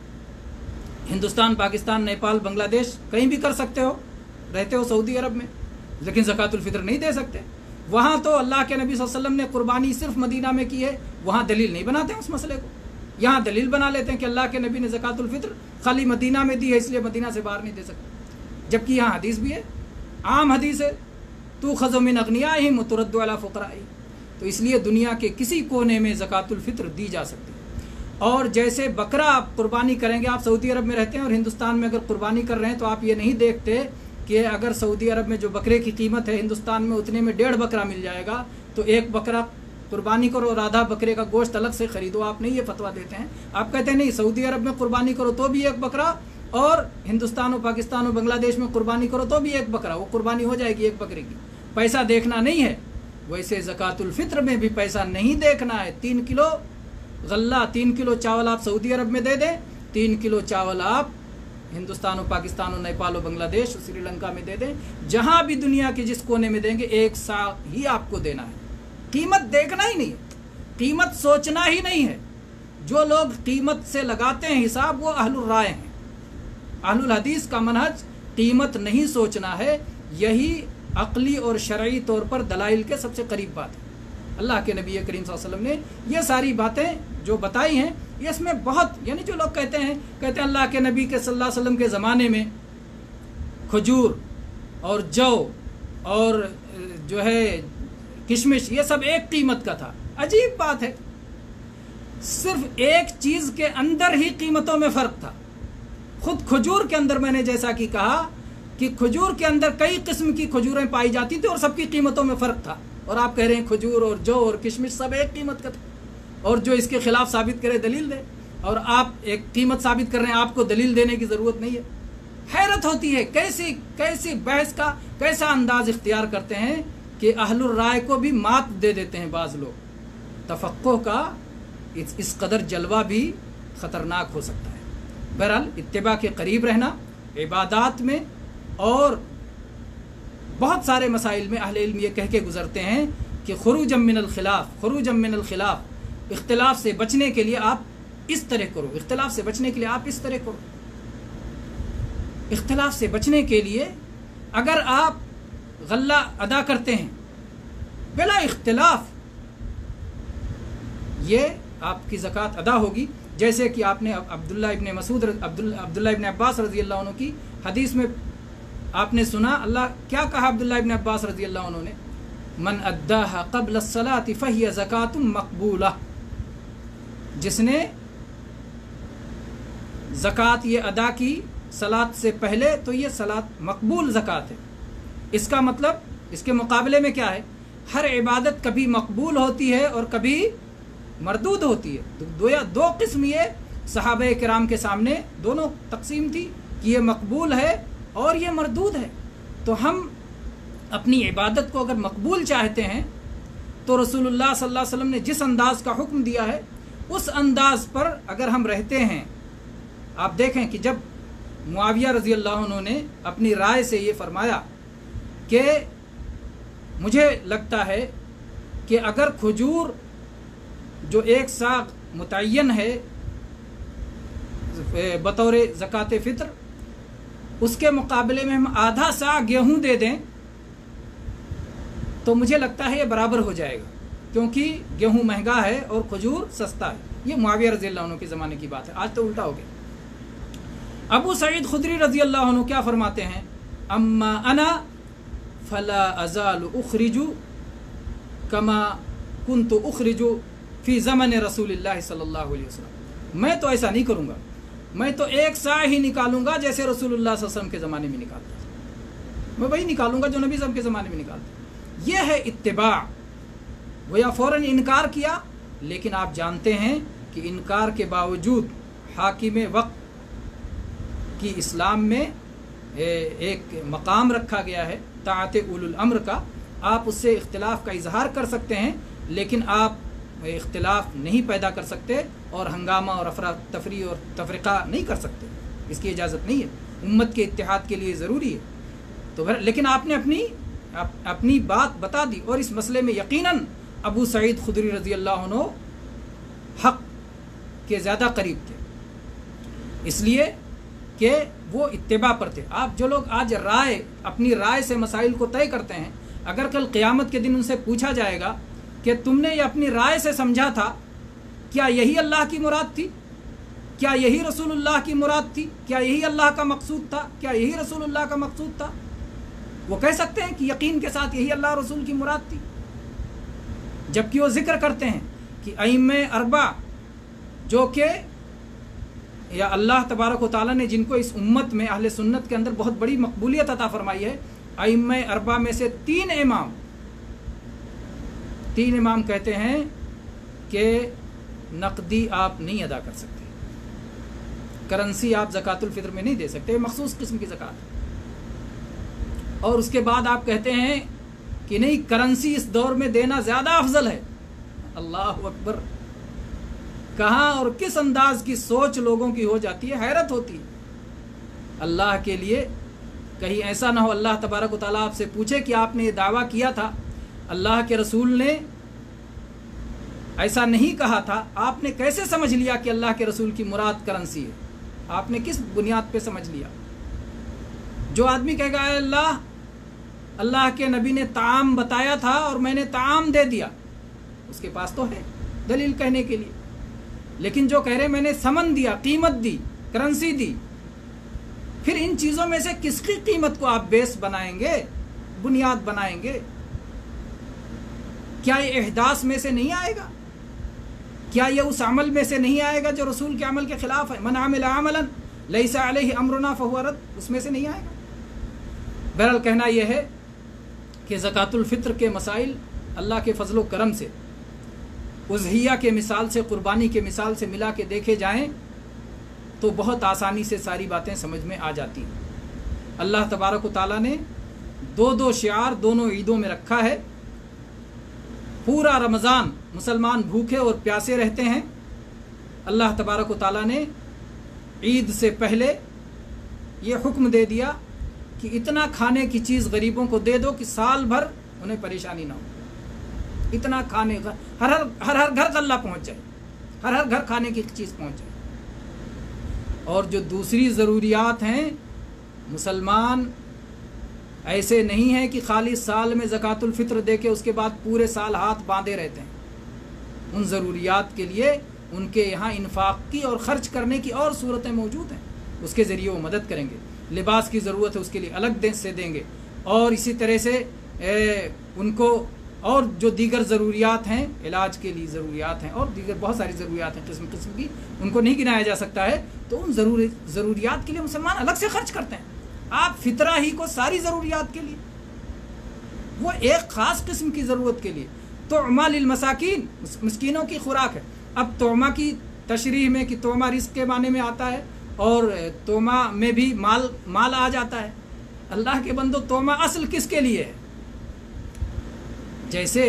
हिंदुस्तान, पाकिस्तान, नेपाल, बांग्लादेश कहीं भी कर सकते हो, रहते हो सऊदी अरब में, लेकिन ज़कातुल फ़ित्र नहीं दे सकते। वहाँ तो अल्लाह के नबी सल्लल्लाहु अलैहि वसल्लम ने कुर्बानी सिर्फ मदीना में की है, वहाँ दलील नहीं बनाते हैं उस मसले को। यहाँ दलील बना लेते हैं कि अल्लाह के नबी ने ज़कातुल फ़ित्र खाली मदीना में दी है, इसलिए मदीना से बाहर नहीं दे सकते। जबकि यहाँ हदीस भी है, आम हदीस है, तू खज़ो मिन अग़नियाइहिम व तुरद्दु अला फ़ुक़राइहिम। तो इसलिए दुनिया के किसी कोने में ज़कातुल फ़ित्र दी जा सकती है। और जैसे बकरा आप कुर्बानी करेंगे, आप सऊदी अरब में रहते हैं और हिंदुस्तान में अगर कुर्बानी कर रहे हैं तो आप ये नहीं देखते कि अगर सऊदी अरब में जो बकरे की कीमत है हिंदुस्तान में उतने में 1.5 बकरा मिल जाएगा तो एक बकरा कुर्बानी करो और आधा बकरे का गोश्त अलग से खरीदो। आप नहीं ये फतवा देते हैं। आप कहते हैं नहीं, सऊदी अरब में कुर्बानी करो तो भी एक बकरा और हिंदुस्तान और पाकिस्तान और बांग्लादेश में कुर्बानी करो तो भी एक बकरा, वो कुर्बानी हो जाएगी एक बकरे की। पैसा देखना नहीं है। वैसे ज़कातुल फ़ित्र में भी पैसा नहीं देखना है। 3 किलो गल्ला, 3 किलो चावल आप सऊदी अरब में दे दें, 3 किलो चावल आप हिंदुस्तान और पाकिस्तान और नेपाल और बांग्लादेश और श्रीलंका में दे दें। जहाँ भी दुनिया के जिस कोने में देंगे एक सा ही आपको देना है। कीमत देखना ही नहीं है, कीमत सोचना ही नहीं है। जो लोग कीमत से लगाते हैं हिसाब वो अहलुल राय हैं। अहलुल हदीस का मनहज कीमत नहीं सोचना है। यही अक़ली और शरई तौर पर दलाइल के सबसे करीब बात है। अल्लाह के नबी करीम सल्लल्लाहु अलैहि वसल्लम ने ये सारी बातें जो बताई हैं, ये इसमें बहुत, यानी जो लोग कहते हैं अल्लाह के नबी के सल्लल्लाहु अलैहि वसल्लम के ज़माने में खजूर और जौ और जो है किशमिश, ये सब एक कीमत का था। अजीब बात है, सिर्फ एक चीज़ के अंदर ही कीमतों में फ़र्क था। खुद खजूर के अंदर मैंने जैसा कि कहा कि खजूर के अंदर कई किस्म की खजूरें पाई जाती थी और सबकी कीमतों में फ़र्क था। और आप कह रहे हैं खजूर और जौ और किशमिश सब एक कीमत का था। और जो इसके खिलाफ साबित करे दलील दे, और आप एक कीमत साबित कर रहे हैं, आपको दलील देने की ज़रूरत नहीं है। हैरत होती है कैसी बहस का कैसा अंदाज इख्तियार करते हैं कि अहलुर राय को भी मात दे देते हैं बाज़ लोग। तफक्कुह का इस कदर जलवा भी ख़तरनाक हो सकता है। बहरहाल इत्तिबा के करीब रहना इबादात में और बहुत सारे मसाइल में अहले इल्म ये कह के गुजरते हैं कि खुरूजम मिनल खिलाफ, इख्तिलाफ से बचने के लिए आप इस तरह करो, इख्तिलाफ से बचने के लिए आप इस तरह करो। इख्तिलाफ से बचने के लिए अगर आप गल्ला अदा करते हैं बिला इख्तिलाफ, ये आपकी ज़कात अदा होगी। जैसे कि आपने अब्दुल्ला इब्न अब्बास रज़ी अल्लाह अन्हु की हदीस में आपने सुना अल्लाह क्या कहा अब्दुल्ला इब्न अब्बास रज़ी अल्लाह अन्हु ने, मन अद्दाहा क़ब्ल अस्सलाति फ़हिय ज़कातुम मक़बूला, जिसने ज़कात ये अदा की सलात से पहले तो ये सलात मकबूल ज़कात है। इसका मतलब इसके मुकाबले में क्या है, हर इबादत कभी मकबूल होती है और कभी मरदूद होती है। दो किस्म ये सहाबे किराम के सामने दोनों तकसीम थी कि ये मकबूल है और ये मरदूद है। तो हम अपनी इबादत को अगर मकबूल चाहते हैं तो रसूलुल्लाह सल्लल्लाहु अलैहि वसल्लम ने जिस अंदाज़ का हुक्म दिया है उस अंदाज़ पर अगर हम रहते हैं। आप देखें कि जब मुआविया रज़ी अल्लाह अन्हु ने अपनी राय से ये फरमाया कि मुझे लगता है कि अगर खजूर जो एक साग मुतय्यन है बतौर ज़कात फ़ित्र, उसके मुकाबले में हम आधा सा गेहूं दे दें तो मुझे लगता है ये बराबर हो जाएगा, क्योंकि गेहूं महंगा है और खजूर सस्ता है। ये मुआविया रज़ी अल्लाह अन्हु के ज़माने की बात है, आज तो उल्टा हो गया। अबू सईद खुदरी रज़ी अल्लाह अन्हु क्या फरमाते हैं, अम्मा अना फला अज़ालु उखरिजु कमा कुन्तु उखरिजु फ़ी ज़मन रसूलिल्लाह सल्लल्लाहु अलैहि वसल्लम। मैं तो ऐसा नहीं करूँगा, मैं तो एक सा ही निकालूंगा जैसे रसूलुल्लाह सल्लल्लाहु अलैहि वसल्लम के ज़माने में निकालता था, मैं वही निकालूंगा जो नबी सल्लल्लाहु अलैहि वसल्लम के ज़माने में निकालता। यह है इत्तिबा। गोया फ़ौरन इनकार किया, लेकिन आप जानते हैं कि इनकार के बावजूद हाकिम वक्त की इस्लाम में एक मकाम रखा गया है ताअते उलुल अम्र का। आप उससे इख्तिलाफ का इजहार कर सकते हैं, लेकिन आप इख्तिलाफ नहीं पैदा कर सकते और हंगामा और अफरा तफरी और तफरीक़ा नहीं कर सकते, इसकी इजाज़त नहीं है। उम्मत के इत्तिहाद के लिए ज़रूरी है। तो लेकिन आपने अपनी बात बता दी, और इस मसले में यकीनन अबू सईद खुदरी रज़ी अल्लाह अन्हु हक़ के ज़्यादा करीब थे, इसलिए कि वो इत्तिबा पर थे। आप जो लोग आज अपनी राय से मसाइल को तय करते हैं, अगर कल क़यामत के दिन उनसे पूछा जाएगा कि तुमने ये अपनी राय से समझा था, क्या यही अल्लाह की मुराद थी, क्या यही रसूलुल्लाह की मुराद थी, क्या यही अल्लाह का मकसूद था, क्या यही रसूलुल्लाह का मकसूद था, वो कह सकते हैं कि यकीन के साथ यही अल्लाह रसूल की मुराद थी। जबकि वो जिक्र करते हैं कि अइम्मे अरबा जो कि या अल्लाह तबारक व तआला ने जिनको इस उम्मत में अहले सुन्नत के अंदर बहुत बड़ी मकबूलियत अता फरमाई है, अइम्मे अरबा में से तीन इमाम कहते हैं कि नकदी आप नहीं अदा कर सकते, करेंसी आप ज़कातुल फ़ित्र में नहीं दे सकते, मखसूस किस्म की ज़कात। और उसके बाद आप कहते हैं कि नहीं, करेंसी इस दौर में देना ज़्यादा अफजल है। अल्लाह अकबर, कहाँ और किस अंदाज की सोच लोगों की हो जाती है, हैरत होती है। अल्लाह के लिए कहीं ऐसा ना हो अल्लाह तबारक व तआला आपसे पूछे कि आपने ये दावा किया था, अल्लाह के रसूल ने ऐसा नहीं कहा था, आपने कैसे समझ लिया कि अल्लाह के रसूल की मुराद करेंसी है, आपने किस बुनियाद पे समझ लिया। जो आदमी कहेगा अल्लाह के नबी ने ताम बताया था और मैंने ताम दे दिया, उसके पास तो है दलील कहने के लिए। लेकिन जो कह रहे मैंने समन दिया, कीमत दी, करेंसी दी, फिर इन चीज़ों में से किसकी कीमत को आप बेस बनाएंगे, बुनियाद बनाएंगे? क्या ये इहदास में से नहीं आएगा? क्या ये उस अमल में से नहीं आएगा जो रसूल के अमल के खिलाफ है? मन आमिला अमलन लैसा अलैहि अमरुना फहुवा रद्द, उसमें से नहीं आएगा। बहरहाल कहना यह है कि ज़कातुल फ़ित्र के मसाइल अल्लाह के फजलो करम से उज़हिया के मिसाल से, कुर्बानी के मिसाल से मिला के देखे जाएं तो बहुत आसानी से सारी बातें समझ में आ जाती हैं। अल्लाह तबारक व तआला ने दो शिआर दोनों ईदों में रखा है। पूरा रमज़ान मुसलमान भूखे और प्यासे रहते हैं। अल्लाह तबारक व तआला ने ईद से पहले ये हुक्म दे दिया कि इतना खाने की चीज़ गरीबों को दे दो कि साल भर उन्हें परेशानी ना हो। इतना खाने का हर घर गल्ला पहुंच जाए, हर घर खाने की चीज़ पहुंच जाए। और जो दूसरी ज़रूरियात हैं, मुसलमान ऐसे नहीं है कि खाली साल में ज़कातुल फ़ित्र दे के उसके बाद पूरे साल हाथ बांधे रहते हैं। उन ज़रूरियात के लिए उनके यहाँ इन्फाक की और ख़र्च करने की और सूरतें मौजूद हैं, उसके ज़रिए वो मदद करेंगे। لباس کی ضرورت ہے اس کے لیے الگ سے دیں گے، اور اسی طرح سے ان کو اور جو دیگر ضروریات ہیں، علاج کے لیے ضروریات ہیں اور دیگر بہت ساری ضروریات ہیں قسم قسم کی، ان کو نہیں گنایا جا سکتا ہے، تو ان ضروریات کے لیے مسلمان الگ سے خرچ کرتے ہیں۔ آپ فطرہ ہی کو ساری ضروریات کے لیے، وہ ایک خاص قسم کی ضرورت کے لیے، طعمہ للمساکین، مسکینوں کی خوراک ہے۔ اب طعمہ کی تشریح میں کہ طعمہ رزق کے معنی میں آتا ہے، اور طعمہ میں بھی مال آ جاتا ہے۔ اللہ کے بندو، طعمہ اصل کس کے لیے ہے؟ جیسے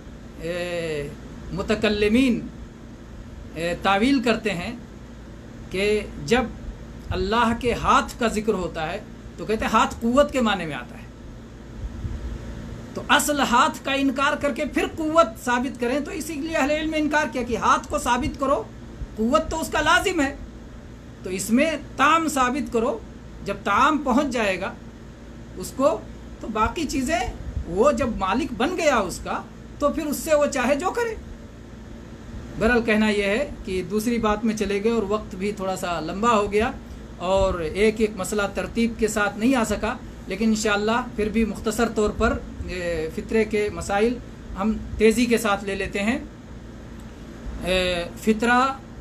متکلمین تعویل کرتے ہیں کہ جب اللہ کے ہاتھ کا ذکر ہوتا ہے تو کہتے ہیں ہاتھ قوت کے معنی میں آتا ہے، تو اصل ہاتھ کا انکار کر کے پھر قوت ثابت کریں، تو اسی لیے اہل علم نے انکار کیا کہ ہاتھ کو ثابت کرو، قوت تو اس کا لازم ہے، تو اس میں طعام ثابت کرو، جب طعام پہنچ جائے گا اس کو، تو باقی چیزیں وہ جب مالک بن گیا اس کا، تو پھر اس سے وہ چاہے جو کرے۔ بہرحال کہنا یہ ہے کہ دوسری بات میں چلے گئے اور وقت بھی تھوڑا سا لمبا ہو گیا اور ایک ایک مسئلہ ترتیب کے ساتھ نہیں آ سکا، لیکن انشاءاللہ پھر بھی مختصر طور پر فطرے کے مسائل ہم تیزی کے ساتھ لے لیتے ہیں۔ فطرہ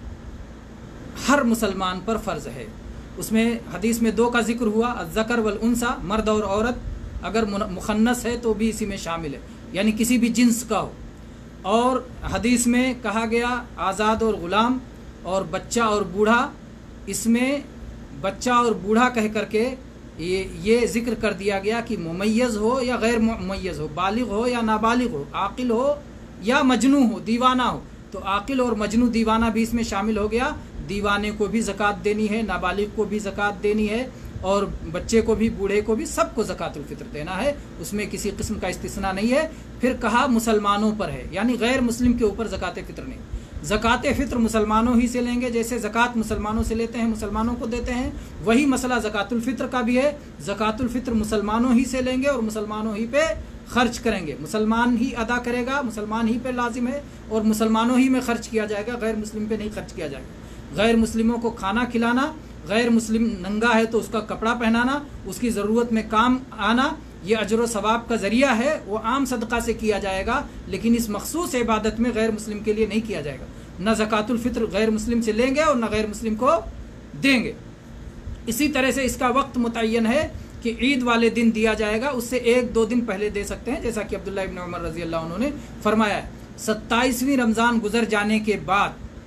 ہر مسلمان پر فرض ہے، اس میں حدیث میں دو کا ذکر ہوا، الذکر والانثی، مرد اور عورت، اگر مخنث ہے تو بھی اسی میں شامل ہے، یعنی کسی بھی جنس کا ہو، اور حدیث میں کہا گیا آزاد اور غلام اور بچہ اور بوڑھا، اس میں بچہ اور بوڑھا کہہ کر کے یہ ذکر کر دیا گیا کہ ممیز ہو یا غیر ممیز ہو، بالغ ہو یا نابالغ ہو، عاقل ہو یا مجنون ہو، دیوانہ ہو، تو عاقل اور مجنون دیوانہ بھی اس میں شامل ہو گیا۔ دیوانے کو بھی زکوٰۃ دینی ہے، نابالغ کو بھی زکوٰۃ دینی ہے، اور بچے کو بھی، بوڑھے کو بھی، سب کو زکوٰۃ الفطر دینا ہے، اس میں کسی قسم کا استثناء نہیں ہے۔ پھر کہا مسلمانوں پر ہے، یعنی غیر مسلم کے اوپر زکوٰۃ فطر نہیں۔ زکوٰۃ فطر مسلمانوں ہی سے لیں گے، جیسے زکوٰۃ مسلمانوں سے لیتے ہیں مسلمانوں کو دیتے ہیں، وہی مسئلہ زکوٰۃ الفطر کا بھی ہے۔ زکوٰۃ الفطر مسلمانوں ہی سے لیں گے اور مسلمانوں ہی پہ خرچ کریں گے، مسلمان ہی ادا کرے گا، مسلمان ہی پہ لازم ہے، اور مسلمانوں ہی میں خرچ کیا جائے گا، غیر مسلم پہ نہیں خرچ کیا جائے گا۔ غیر مسلموں کو کھانا کھلانا، غیر مسلم ننگا ہے تو اس کا کپڑا پہنانا، اس کی ضرورت میں کام آنا، یہ اجر و ثواب کا ذریعہ ہے، وہ عام صدقہ سے کیا جائے گا، لیکن اس مخصوص عبادت میں غیر مسلم کے لیے نہیں کیا جائے گا۔ نہ زکوٰۃ الفطر غیر مسلم سے لیں گے اور نہ غیر مسلم کو دیں گے۔ اسی طرح سے اس کا وقت متعین ہے کہ عید والے دن دیا جائے گا، اس سے 1-2 دن پہلے دے سکتے ہیں، جیسا کہ عبداللہ ابن عمر رضی اللہ عنہ نے فرمایا ہے۔ 27ویں رمضان گزر جانے کے بعد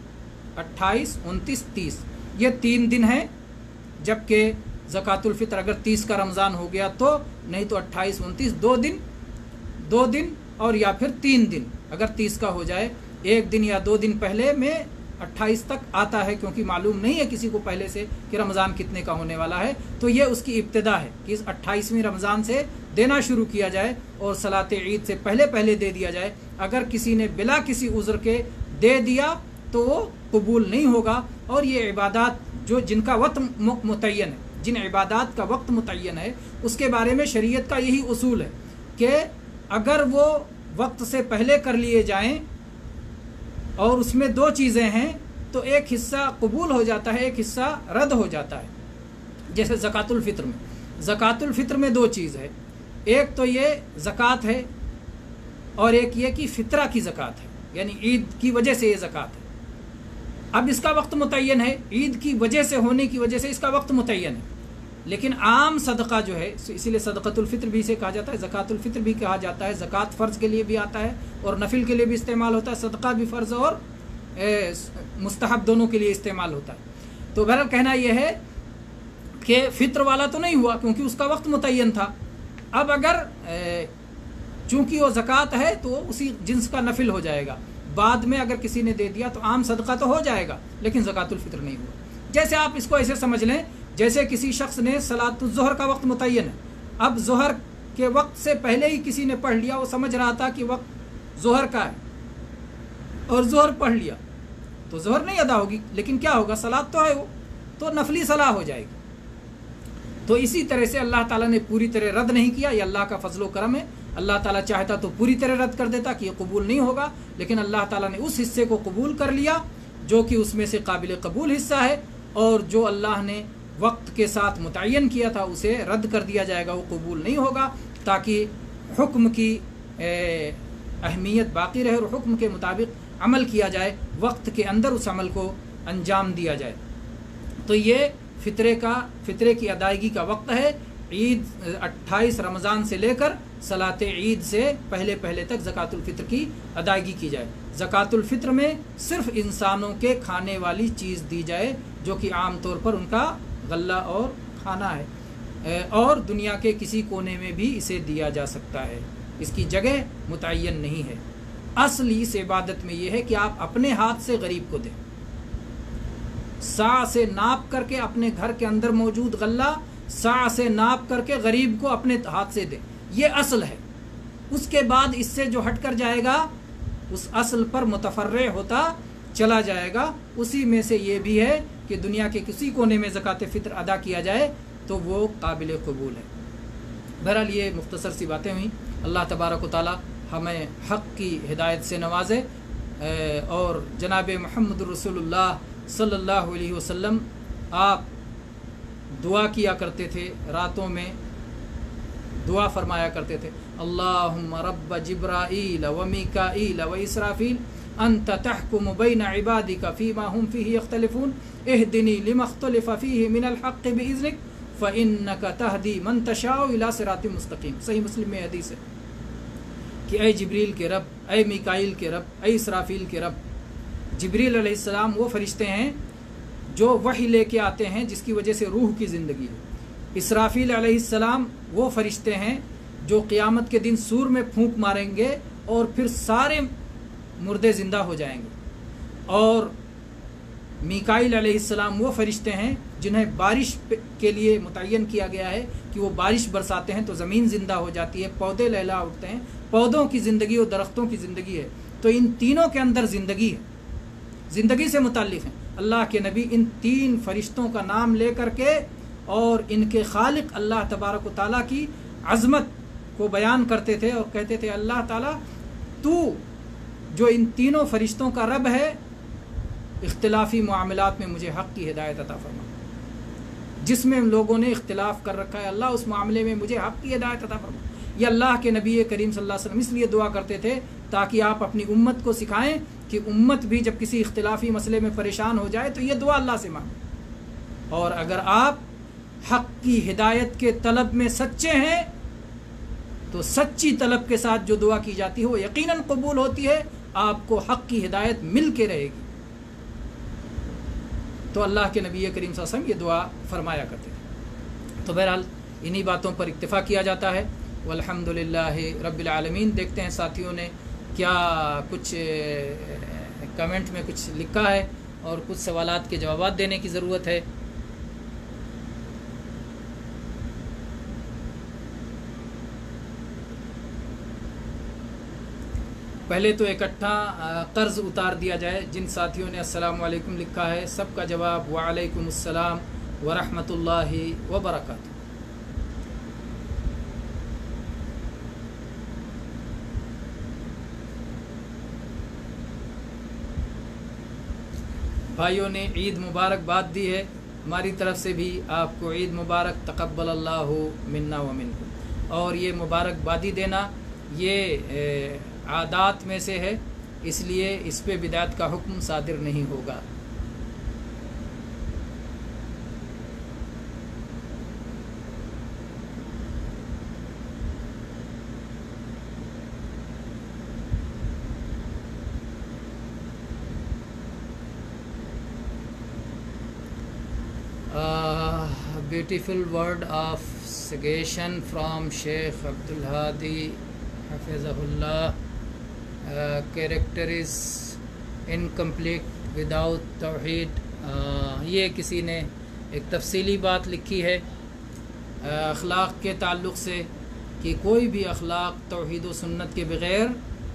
28، 29، 30 یہ 3 دن ہیں، جبکہ زکوٰۃ الفطر اگر 30 کا رمضان ہو گیا تو، نہیں تو 28، 29 2 دن اور یا پھر 3 دن، اگر 30 کا ہو جائے 1 دن یا 2 دن پہلے میں 28 تک آتا ہے، کیونکہ معلوم نہیں ہے کسی کو پہلے سے کہ رمضان کتنے کا ہونے والا ہے، تو یہ اس کی ابتدا ہے کہ اس 28ویں رمضان سے دینا شروع کیا جائے اور صلاۃ عید سے پہلے دے دیا جائے۔ اگر کسی نے بلا کسی عذر کے دے دیا تو وہ قبول نہیں ہوگا، اور یہ عبادات جن کا وقت متعین ہے، جن عبادات کا وقت متعین ہے، اس کے بارے میں شریعت کا یہی اصول ہے کہ اگر وہ وقت سے پہلے کر لیے جائیں اور اس میں 2 چیزیں ہیں تو ایک حصہ قبول ہو جاتا ہے، ایک حصہ رد ہو جاتا ہے۔ جیسے زکوٰۃ الفطر میں 2 چیز ہے، ایک تو یہ زکوٰۃ ہے اور ایک یہ کہ فطرہ کی زکوٰۃ ہے، یعنی عید کی وجہ سے یہ زکوٰۃ ہے۔ اب اس کا وقت متعین ہے، عید کی وجہ سے ہونے کی وجہ سے اس کا وقت متعین ہے، لیکن عام صدقہ جو ہے، اسی لیے صدقۃ الفطر بھی اسے کہا جاتا ہے، زکوٰۃ الفطر بھی کہا جاتا ہے۔ زکوٰۃ فرض کے لیے بھی آتا ہے اور نفل کے لیے بھی استعمال ہوتا ہے، صدقہ بھی فرض اور مستحب دونوں کے لیے استعمال ہوتا ہے۔ تو بہرحال کہنا یہ ہے کہ فطر والا تو نہیں ہوا کیونکہ اس کا وقت متعین تھا۔ اب اگر چونکہ وہ زکوٰۃ ہے تو اسی جنس کا نفل ہو جائے گا، بعد میں اگر کسی نے دے دیا تو عام صدقہ تو ہو جائے گا لیکن زکوٰۃ الفطر نہیں ہوا۔ جیسے آپ اس کو ایسے سمجھ لیں، جیسے کسی شخص نے صلاۃ الظہر کا وقت متعین ہے، اب ظہر کے وقت سے پہلے ہی کسی نے پڑھ لیا، وہ سمجھ رہا تھا کہ وقت ظہر کا ہے اور ظہر پڑھ لیا تو ظہر نہیں ادا ہوگی، لیکن کیا ہوگا، صلاۃ تو ہے، وہ تو نفلی صلاح ہو جائے گی۔ تو اسی طرح سے اللہ تعالیٰ نے پوری طرح رد نہیں کیا، یہ اللہ کا فضل و کرم ہے۔ اللہ تعالیٰ چاہتا تو پوری طرح رد کر دیتا کہ یہ قبول نہیں ہوگا، لیکن اللہ تعالیٰ نے اس حصے کو قبول کر لیا جو کہ اس میں سے قابل قبول حصہ ہے، اور جو اللہ نے وقت کے ساتھ متعین کیا تھا اسے رد کر دیا جائے گا، وہ قبول نہیں ہوگا، تاکہ حکم کی اہمیت باقی رہے اور حکم کے مطابق عمل کیا جائے، وقت کے اندر اس عمل کو انجام دیا جائے۔ تو یہ فطرے کی ادائیگی کا وقت ہے۔ عید 28 رمضان سے لے کر صلاۃ عید سے پہلے تک زکوٰۃ الفطر کی ادائیگی کی جائے۔ زکوٰۃ الفطر میں صرف انسانوں کے کھانے والی چیز دی جائے، جو کہ عام طور پر ان کا غلہ اور کھانا ہے، اور دنیا کے کسی کونے میں بھی اسے دیا جا سکتا ہے، اس کی جگہ متعین نہیں ہے۔ اصل اس عبادت میں یہ ہے کہ آپ اپنے ہاتھ سے غریب کو دیں، سا سے ناپ کر کے اپنے گھر کے اندر موجود غلہ سا سے ناپ کر کے غریب کو اپنے ہاتھ سے دیں، یہ اصل ہے۔ اس کے بعد اس سے جو ہٹ کر جائے گا اس اصل پر متفرع ہوتا چلا جائے گا۔ اسی میں سے یہ بھی ہے کہ دنیا کے کسی کونے میں زکوٰۃ فطر ادا کیا جائے تو وہ قابل قبول ہے۔ بہرحال یہ مختصر سی باتیں ہوئیں۔ اللہ تبارک و تعالی ہمیں حق کی ہدایت سے نوازے، اور جناب محمد رسول اللہ صلی اللہ علیہ وسلم آپ دعا کیا کرتے تھے، راتوں میں دعا فرمایا کرتے تھے، اللہم رب جبرائیل و میکائیل و اسرافیل انت تحکم بین عبادک فیما ہم فیہ یختلفون اہدنی لما اختلف فیہ من الحق باذنک فانک تہدی من تشاء الی صراط مستقیم۔ صحیح مسلم میں حدیث ہے کہ اے جبریل کے رب، اے میکائیل کے رب، اے اسرافیل کے رب۔ جبریل علیہ السلام وہ فرشتے ہیں جو وحی لے کے آتے ہیں، جس کی وجہ سے روح کی زندگی ہے۔ اسرافیل علیہ السلام وہ فرشتے ہیں جو قیامت کے دن سور میں پھونک ماریں گے اور پھر سارے مردے زندہ ہو جائیں گے۔ اور میکائیل علیہ السلام وہ فرشتے ہیں جنہیں بارش کے لیے متعین کیا گیا ہے کہ وہ بارش برساتے ہیں تو زمین زندہ ہو جاتی ہے، پودے لہلا اٹھتے ہیں، پودوں کی زندگی اور درختوں کی زندگی ہے۔ تو ان تینوں کے اندر زندگی ہے، زندگی سے متعلق ہیں۔ اللہ کے نبی ان تین فرشتوں کا نام لے کر کے اور ان کے خالق اللہ تبارک و تعالیٰ کی عظمت کو بیان کرتے تھے اور کہتے تھے، اللہ تعالیٰ تو جو ان تینوں فرشتوں کا رب ہے، اختلافی معاملات میں مجھے حق کی ہدایت عطا فرما۔ جس میں لوگوں نے اختلاف کر رکھا ہے، اللہ اس معاملے میں مجھے حق کی ہدایت عطا فرما۔ یہ اللہ کے نبی کریم صلی اللہ علیہ وسلم اس لیے دعا کرتے تھے تاکہ آپ اپنی امت کو سکھائیں کہ امت بھی جب کسی اختلافی مسئلے میں پریشان ہو جائے تو یہ دعا اللہ سے مانگے، اور اگر آپ حق کی ہدایت کے طلب میں سچے ہیں تو سچی طلب کے ساتھ جو دعا کی جاتی ہے وہ یقیناً قبول ہوتی ہے، آپ کو حق کی ہدایت مل کے رہے گی۔ تو اللہ کے نبی کریم صلی اللہ علیہ وسلم یہ دعا فرمایا کرتے ہیں۔ تو بہرحال انہی باتوں پر اکتفا کیا جاتا ہے۔ والحمدللہ رب العالمین۔ دیکھتے ہیں ساتھیوں نے کیا کچھ کمنٹ میں کچھ لکھا ہے، اور کچھ سوالات کے جوابات دینے کی ضرورت ہے۔ پہلے تو اکٹھا قرض اتار دیا جائے۔ جن ساتھیوں نے السلام علیکم لکھا ہے سب کا جواب وعلیکم السلام ورحمۃ اللہ وبرکاتہ۔ بھائیوں نے عید مبارک باد دی ہے، ہماری طرف سے بھی آپ کو عید مبارک، تقبل اللہ منا و منکم۔ اور یہ مبارک بادی دینا یہ عادات میں سے ہے، اس لیے اس پہ بدعت کا حکم صادر نہیں ہوگا۔ Beautiful word of suggestion from Sheikh Abdul Hadi حفظہ اللہ، کیریکٹر از انکمپلیٹ وداؤٹ توحید۔ یہ کسی نے ایک تفصیلی بات لکھی ہے اخلاق کے تعلق سے کہ کوئی بھی اخلاق توحید و سنت کے بغیر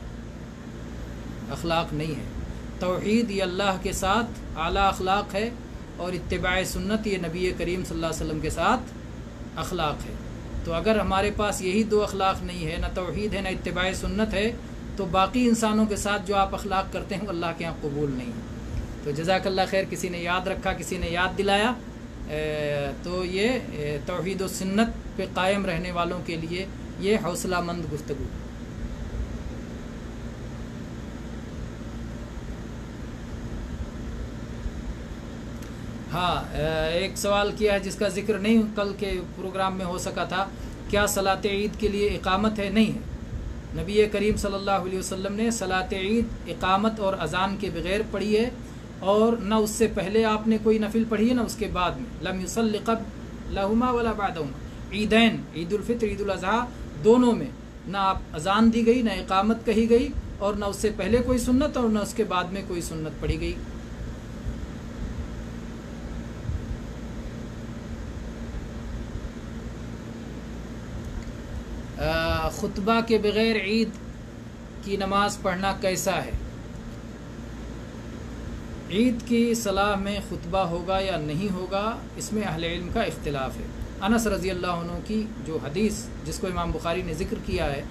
اخلاق نہیں ہے۔ توحید یہ اللہ کے ساتھ اعلیٰ اخلاق ہے، اور اتباع سنت یہ نبی کریم صلی اللہ علیہ وسلم کے ساتھ اخلاق ہے۔ تو اگر ہمارے پاس یہی دو اخلاق نہیں ہے، نہ توحید ہے نہ اتباع سنت ہے، تو باقی انسانوں کے ساتھ جو آپ اخلاق کرتے ہیں وہ اللہ کے یہاں قبول نہیں ہے۔ تو جزاک اللہ خیر، کسی نے یاد رکھا، کسی نے یاد دلایا، تو یہ توحید و سنت پہ قائم رہنے والوں کے لیے یہ حوصلہ مند گفتگو. ہاں، ایک سوال کیا ہے جس کا ذکر نہیں کل کے پروگرام میں ہو سکا تھا. کیا صلاۃ عید کے لیے اقامت ہے؟ نہیں ہے. نبی کریم صلی اللہ علیہ وسلم نے صلاۃ عید اقامت اور اذان کے بغیر پڑھی ہے، اور نہ اس سے پہلے آپ نے کوئی نفل پڑھی ہے نہ اس کے بعد میں. لم یصلی قبلہما ولا بعدہما. عیدین، عید الفطر، عید الاضحیٰ، دونوں میں نہ آپ اذان دی گئی، نہ اقامت کہی گئی، اور نہ اس سے پہلے کوئی سنت اور نہ اس کے بعد میں کوئی سنت پڑھی گئی. خطبہ کے بغیر عید کی نماز پڑھنا کیسا ہے؟ عید کی صلاح میں خطبہ ہوگا یا نہیں ہوگا، اس میں اہل علم کا اختلاف ہے. انس رضی اللہ عنہ کی جو حدیث جس کو امام بخاری نے ذکر کیا ہے،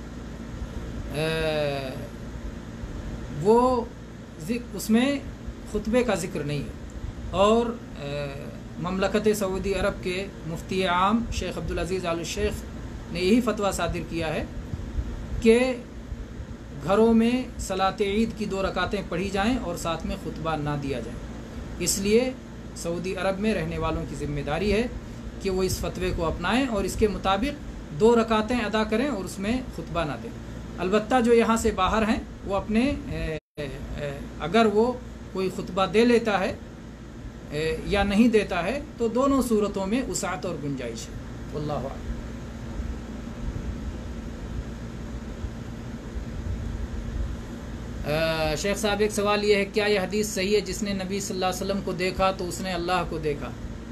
وہ اس میں خطبے کا ذکر نہیں ہے. اور مملکت سعودی عرب کے مفتی عام شیخ عبدالعزیز آل الشیخ نے یہی فتویٰ صادر کیا ہے کہ گھروں میں صلاۃ عید کی 2 رکعتیں پڑھی جائیں اور ساتھ میں خطبہ نہ دیا جائے. اس لیے سعودی عرب میں رہنے والوں کی ذمہ داری ہے کہ وہ اس فتوے کو اپنائیں اور اس کے مطابق 2 رکعتیں ادا کریں اور اس میں خطبہ نہ دیں. البتہ جو یہاں سے باہر ہیں وہ اپنے اگر وہ کوئی خطبہ دے لیتا ہے یا نہیں دیتا ہے تو دونوں صورتوں میں وسعت اور گنجائش ہے. واللہ اعلم. شیخ صاحب ایک سوال یہ ہے، کیا یہ حدیث صحیح ہے جس نے نبی صلی اللہ علیہ وسلم کو دیکھا تو اس نے اللہ کو دیکھا؟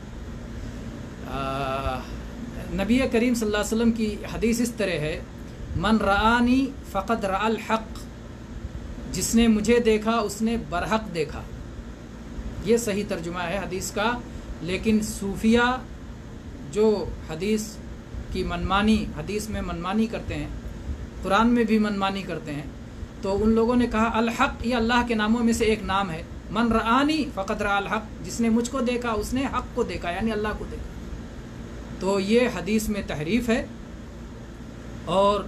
نبی کریم صلی اللہ علیہ وسلم کی حدیث اس طرح ہے، من رآنی فقد رأى الحق، جس نے مجھے دیکھا اس نے برحق دیکھا. یہ صحیح ترجمہ ہے حدیث کا. لیکن صوفیہ جو حدیث کی منمانی، حدیث میں منمانی کرتے ہیں، قرآن میں بھی منمانی کرتے ہیں، تو ان لوگوں نے کہا الحق یہ اللہ کے ناموں میں سے ایک نام ہے. من رآنی فقد رأى الحق، جس نے مجھ کو دیکھا اس نے حق کو دیکھا، یعنی اللہ کو دیکھا. تو یہ حدیث میں تحریف ہے اور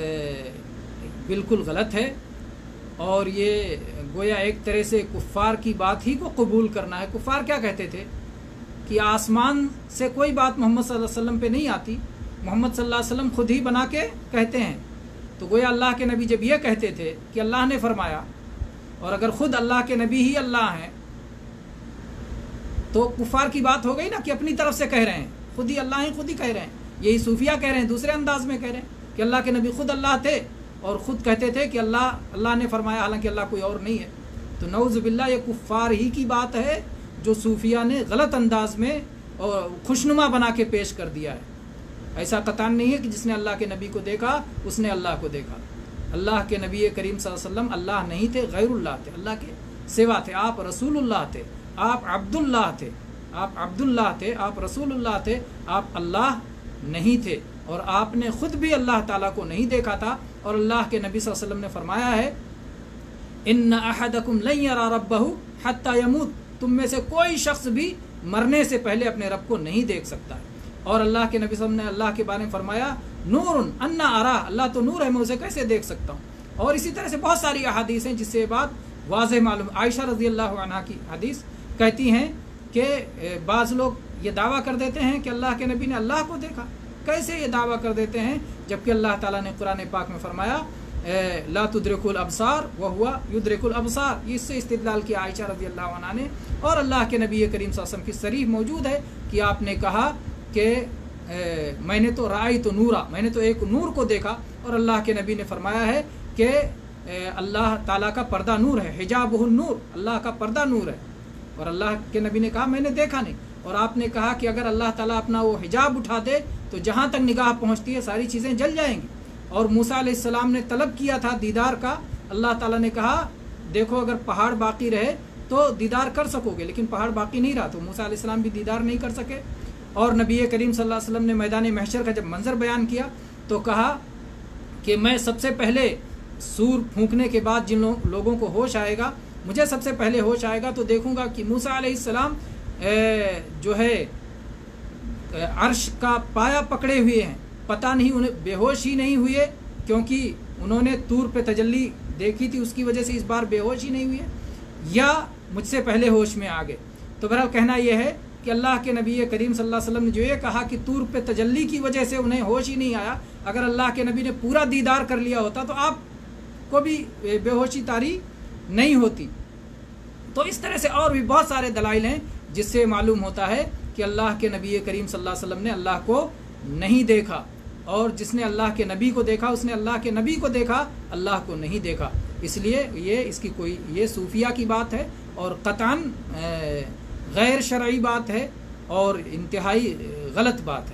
بالکل غلط ہے، اور یہ گویا ایک طرح سے کفار کی بات ہی کو قبول کرنا ہے. کفار کیا کہتے تھے کہ آسمان سے کوئی بات محمد صلی اللہ علیہ وسلم پہ نہیں آتی، محمد صلی اللہ علیہ وسلم خود ہی بنا کے کہتے ہیں. تو گویا اللہ کے نبی جب یہ کہتے تھے کہ اللہ نے فرمایا، اور اگر خود اللہ کے نبی ہی اللہ ہیں تو کفار کی بات ہو گئی نا کہ اپنی طرف سے کہہ رہے ہیں، خود ہی اللہ ہیں، خود ہی کہہ رہے ہیں. یہی صوفیہ کہہ رہے ہیں، دوسرے انداز میں کہہ رہے ہیں کہ اللہ کے نبی خود اللہ تھے اور خود کہتے تھے کہ اللہ نے فرمایا، حالانکہ اللہ کوئی اور نہیں ہے. تو نعوذ باللہ یہ کفار ہی کی بات ہے جو صوفیہ نے غلط انداز میں اور خوشنما بنا کے پیش کر دیا ہے. ایسا قطعاً نہیں ہے کہ جس نے اللہ کے نبی کو دیکھا اس نے اللہ کو دیکھا. اللہ کے نبی کریم صلی اللہ علیہ وسلم اللہ نہیں تھے، غیر اللہ تھے، اللہ کے سوا تھے. آپ رسول اللہ تھے، آپ عبد اللہ تھے، آپ عبد اللہ تھے، آپ رسول اللہ تھے، آپ اللہ نہیں تھے. اور آپ نے خود بھی اللہ تعالیٰ کو نہیں دیکھا تھا. اور اللہ کے نبی صلی اللہ علیہ وسلم نے فرمایا ہے ان احدکم لن یری ربہ حتی یموت، تم میں سے کوئی شخص بھی مرنے سے پہلے اپنے رب کو نہیں دیکھ سکتا ہے. اور اللہ کے نبی صلی اللہ علیہ وسلم نے اللہ کے بارے میں فرمایا نور انا ارا، اللہ تو نور ہے، میں اسے کیسے دیکھ سکتا ہوں. اور اسی طرح سے بہت ساری احادیث ہیں جس سے بات واضح معلوم. عائشہ رضی اللہ عنہا کی حدیث کہتی ہیں کہ بعض لوگ یہ دعویٰ کر دیتے ہیں کہ اللہ کے نبی نے اللہ کو دیکھا. کیسے یہ دعویٰ کر دیتے ہیں جبکہ اللہ تعالیٰ نے قرآن پاک میں فرمایا لا تدرک الابصار وہو یدرک الابصار. اس سے استدلال کیا عائشہ رضی اللہ عنہا نے. اور اللہ کے نبی کریم صلی اللہ علیہ وسلم کی صریح موجود ہے کہ آپ نے کہا کہ میں نے تو رأیت نورا، میں نے تو ایک نور کو دیکھا. اور اللہ کے نبی نے فرمایا ہے کہ اللہ تعالیٰ کا پردہ نور ہے، حجابہ النور، اللہ کا پردہ نور ہے. اور اللہ کے نبی نے کہا میں نے دیکھا نہیں. اور آپ نے کہا کہ اگر اللہ تعالیٰ اپنا وہ حجاب اٹھا دے تو جہاں تک نگاہ پہنچتی ہے ساری چیزیں جل جائیں گی. اور موسیٰ علیہ السلام نے طلب کیا تھا دیدار کا، اللہ تعالیٰ نے کہا دیکھو اگر پہاڑ باقی رہے تو دیدار کر سکو گے، لیکن پہاڑ باقی نہیں رہا تو موسیٰ علیہ السلام بھی دیدار نہیں کر سکے. اور نبی کریم صلی اللہ علیہ وسلم نے میدان محشر کا جب منظر بیان کیا تو کہا کہ میں سب سے پہلے سور پھونکنے کے بعد جن لوگوں کو ہوش آئے گا، مجھے سب سے پہلے ہوش آئے گا تو دیکھوں گا کہ موسیٰ علیہ السلام جو ہے عرش کا پایا پکڑے ہوئے ہیں، پتہ نہیں انہیں بے ہوش ہی نہیں ہوئے کیونکہ انہوں نے طور پہ تجلی دیکھی تھی، اس کی وجہ سے اس بار بے ہوش ہی نہیں ہوئے، یا مجھ سے پہلے ہوش میں آ گئے۔ تو بہرحال کہنا یہ ہے کہ اللہ کے نبی کریم صلی اللہ علیہ وسلم نے جو یہ کہا کہ طور پہ تجلی کی وجہ سے انہیں ہوش ہی نہیں آیا، اگر اللہ کے نبی نے پورا دیدار کر لیا ہوتا تو آپ کو بھی بے ہوشی طاری نہیں ہوتی۔ تو اس طرح سے اور بھی بہت سارے دلائل ہیں جس سے معلوم ہوتا ہے کہ اللہ کے نبی کریم صلی اللہ علیہ وسلم نے اللہ کو نہیں دیکھا، اور جس نے اللہ کے نبی کو دیکھا اس نے اللہ کے نبی کو دیکھا، اللہ کو نہیں دیکھا۔ اس لیے یہ صوفیہ کی بات ہے اور قطعاً غیر شرعی بات ہے اور انتہائی غلط بات ہے۔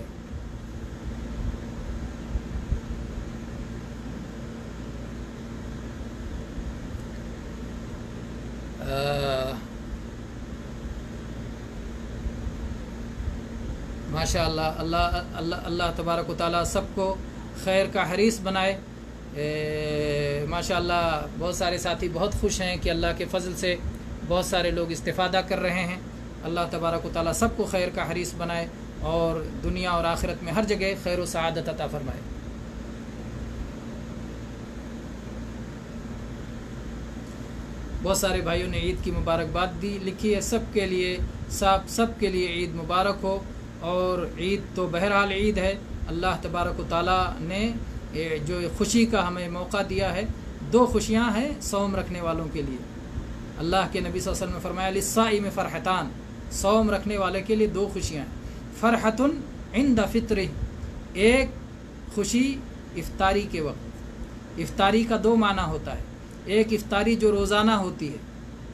ماشاء اللہ تبارک و تعالیٰ سب کو خیر کا حریص بنائے۔ ماشاء اللہ بہت سارے ساتھی بہت خوش ہیں کہ اللہ کے فضل سے بہت سارے لوگ استفادہ کر رہے ہیں۔ اللہ تبارک و تعالیٰ سب کو خیر کا حریص بنائے اور دنیا اور آخرت میں ہر جگہ خیر و سعادت عطا فرمائے۔ بہت سارے بھائیوں نے عید کی مبارکباد دی لکھی ہے، سب کے لیے عید مبارک ہو۔ اور عید تو بہرحال عید ہے، اللہ تبارک و تعالیٰ نے جو خوشی کا ہمیں موقع دیا ہے، دو خوشیاں ہیں صوم رکھنے والوں کے لیے۔ اللہ کے نبی صلی اللہ علیہ وسلم نے فرمایا للصائم فرحتان، صوم رکھنے والے کے لیے دو خوشیاں ہیں، فرحۃ عند فطرہ، ایک خوشی افطاری کے وقت۔ افطاری کا دو معنی ہوتا ہے، ایک افطاری جو روزانہ ہوتی ہے،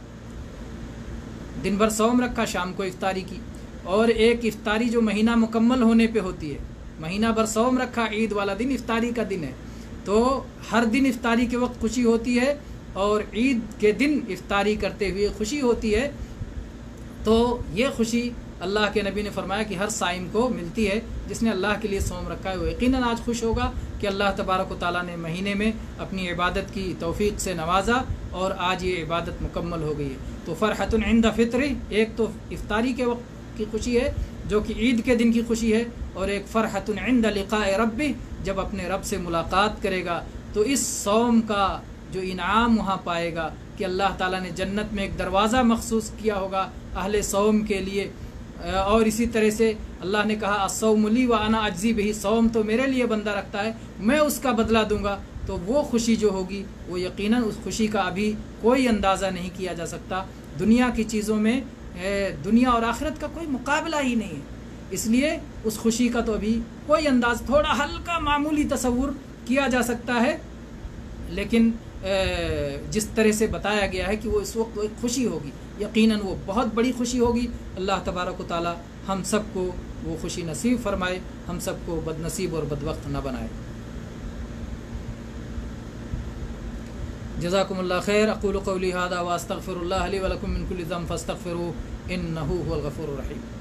دن بھر صوم رکھا شام کو افطاری کی، اور ایک افطاری جو مہینہ مکمل ہونے پہ ہوتی ہے، مہینہ بھر صوم رکھا عید والا دن افطاری کا دن ہے، تو ہر دن افطاری کے وقت خوشی ہوتی ہے اور عید کے دن افطاری کرتے ہوئے خوشی ہوتی ہے۔ تو یہ خوشی اللہ کے نبی نے فرمایا کہ ہر صائم کو ملتی ہے، جس نے اللہ کے لیے صوم رکھا ہے وہ یقیناً آج خوش ہوگا کہ اللہ تبارک و تعالیٰ نے مہینے میں اپنی عبادت کی توفیق سے نوازا اور آج یہ عبادت مکمل ہو گئی ہے۔ تو فرحۃ عند فطر، ایک تو افطاری کے وقت کی خوشی ہے جو کہ عید کے دن کی خوشی ہے، اور ایک فرحۃ عند لقاء رب، جب اپنے رب سے ملاقات کرے گا تو اس صوم کا جو انعام وہاں پائے گا کہ اللہ تعالیٰ نے جنت میں ایک دروازہ مخصوص کیا ہوگا اہل صوم کے لیے، اور اسی طرح سے اللہ نے کہا الصوم لی وانا اجزی بہ، صوم تو میرے لیے بندہ رکھتا ہے میں اس کا بدلہ دوں گا۔ تو وہ خوشی جو ہوگی وہ یقیناً اس خوشی کا ابھی کوئی اندازہ نہیں کیا جا سکتا۔ دنیا کی چیزوں میں دنیا اور آخرت کا کوئی مقابلہ ہی نہیں ہے، اس لیے اس خوشی کا تو ابھی کوئی انداز، تھوڑا ہلکا معمولی تصور کیا جا سکتا ہے، لیکن جس طرح سے بتایا گیا ہے کہ وہ اس وقت ایک خوشی ہوگی، یقیناً وہ بہت بڑی خوشی ہوگی۔ اللہ تبارک و تعالی ہم سب کو وہ خوشی نصیب فرمائے، ہم سب کو بد نصیب اور بدبخت نہ بنائے۔ جزاکم اللہ خیر۔ اقول قولی ھذا واستغفر اللہ لی ولکم من کل ذنب فاستغفروہ انہ ھو الغفور الرحیم۔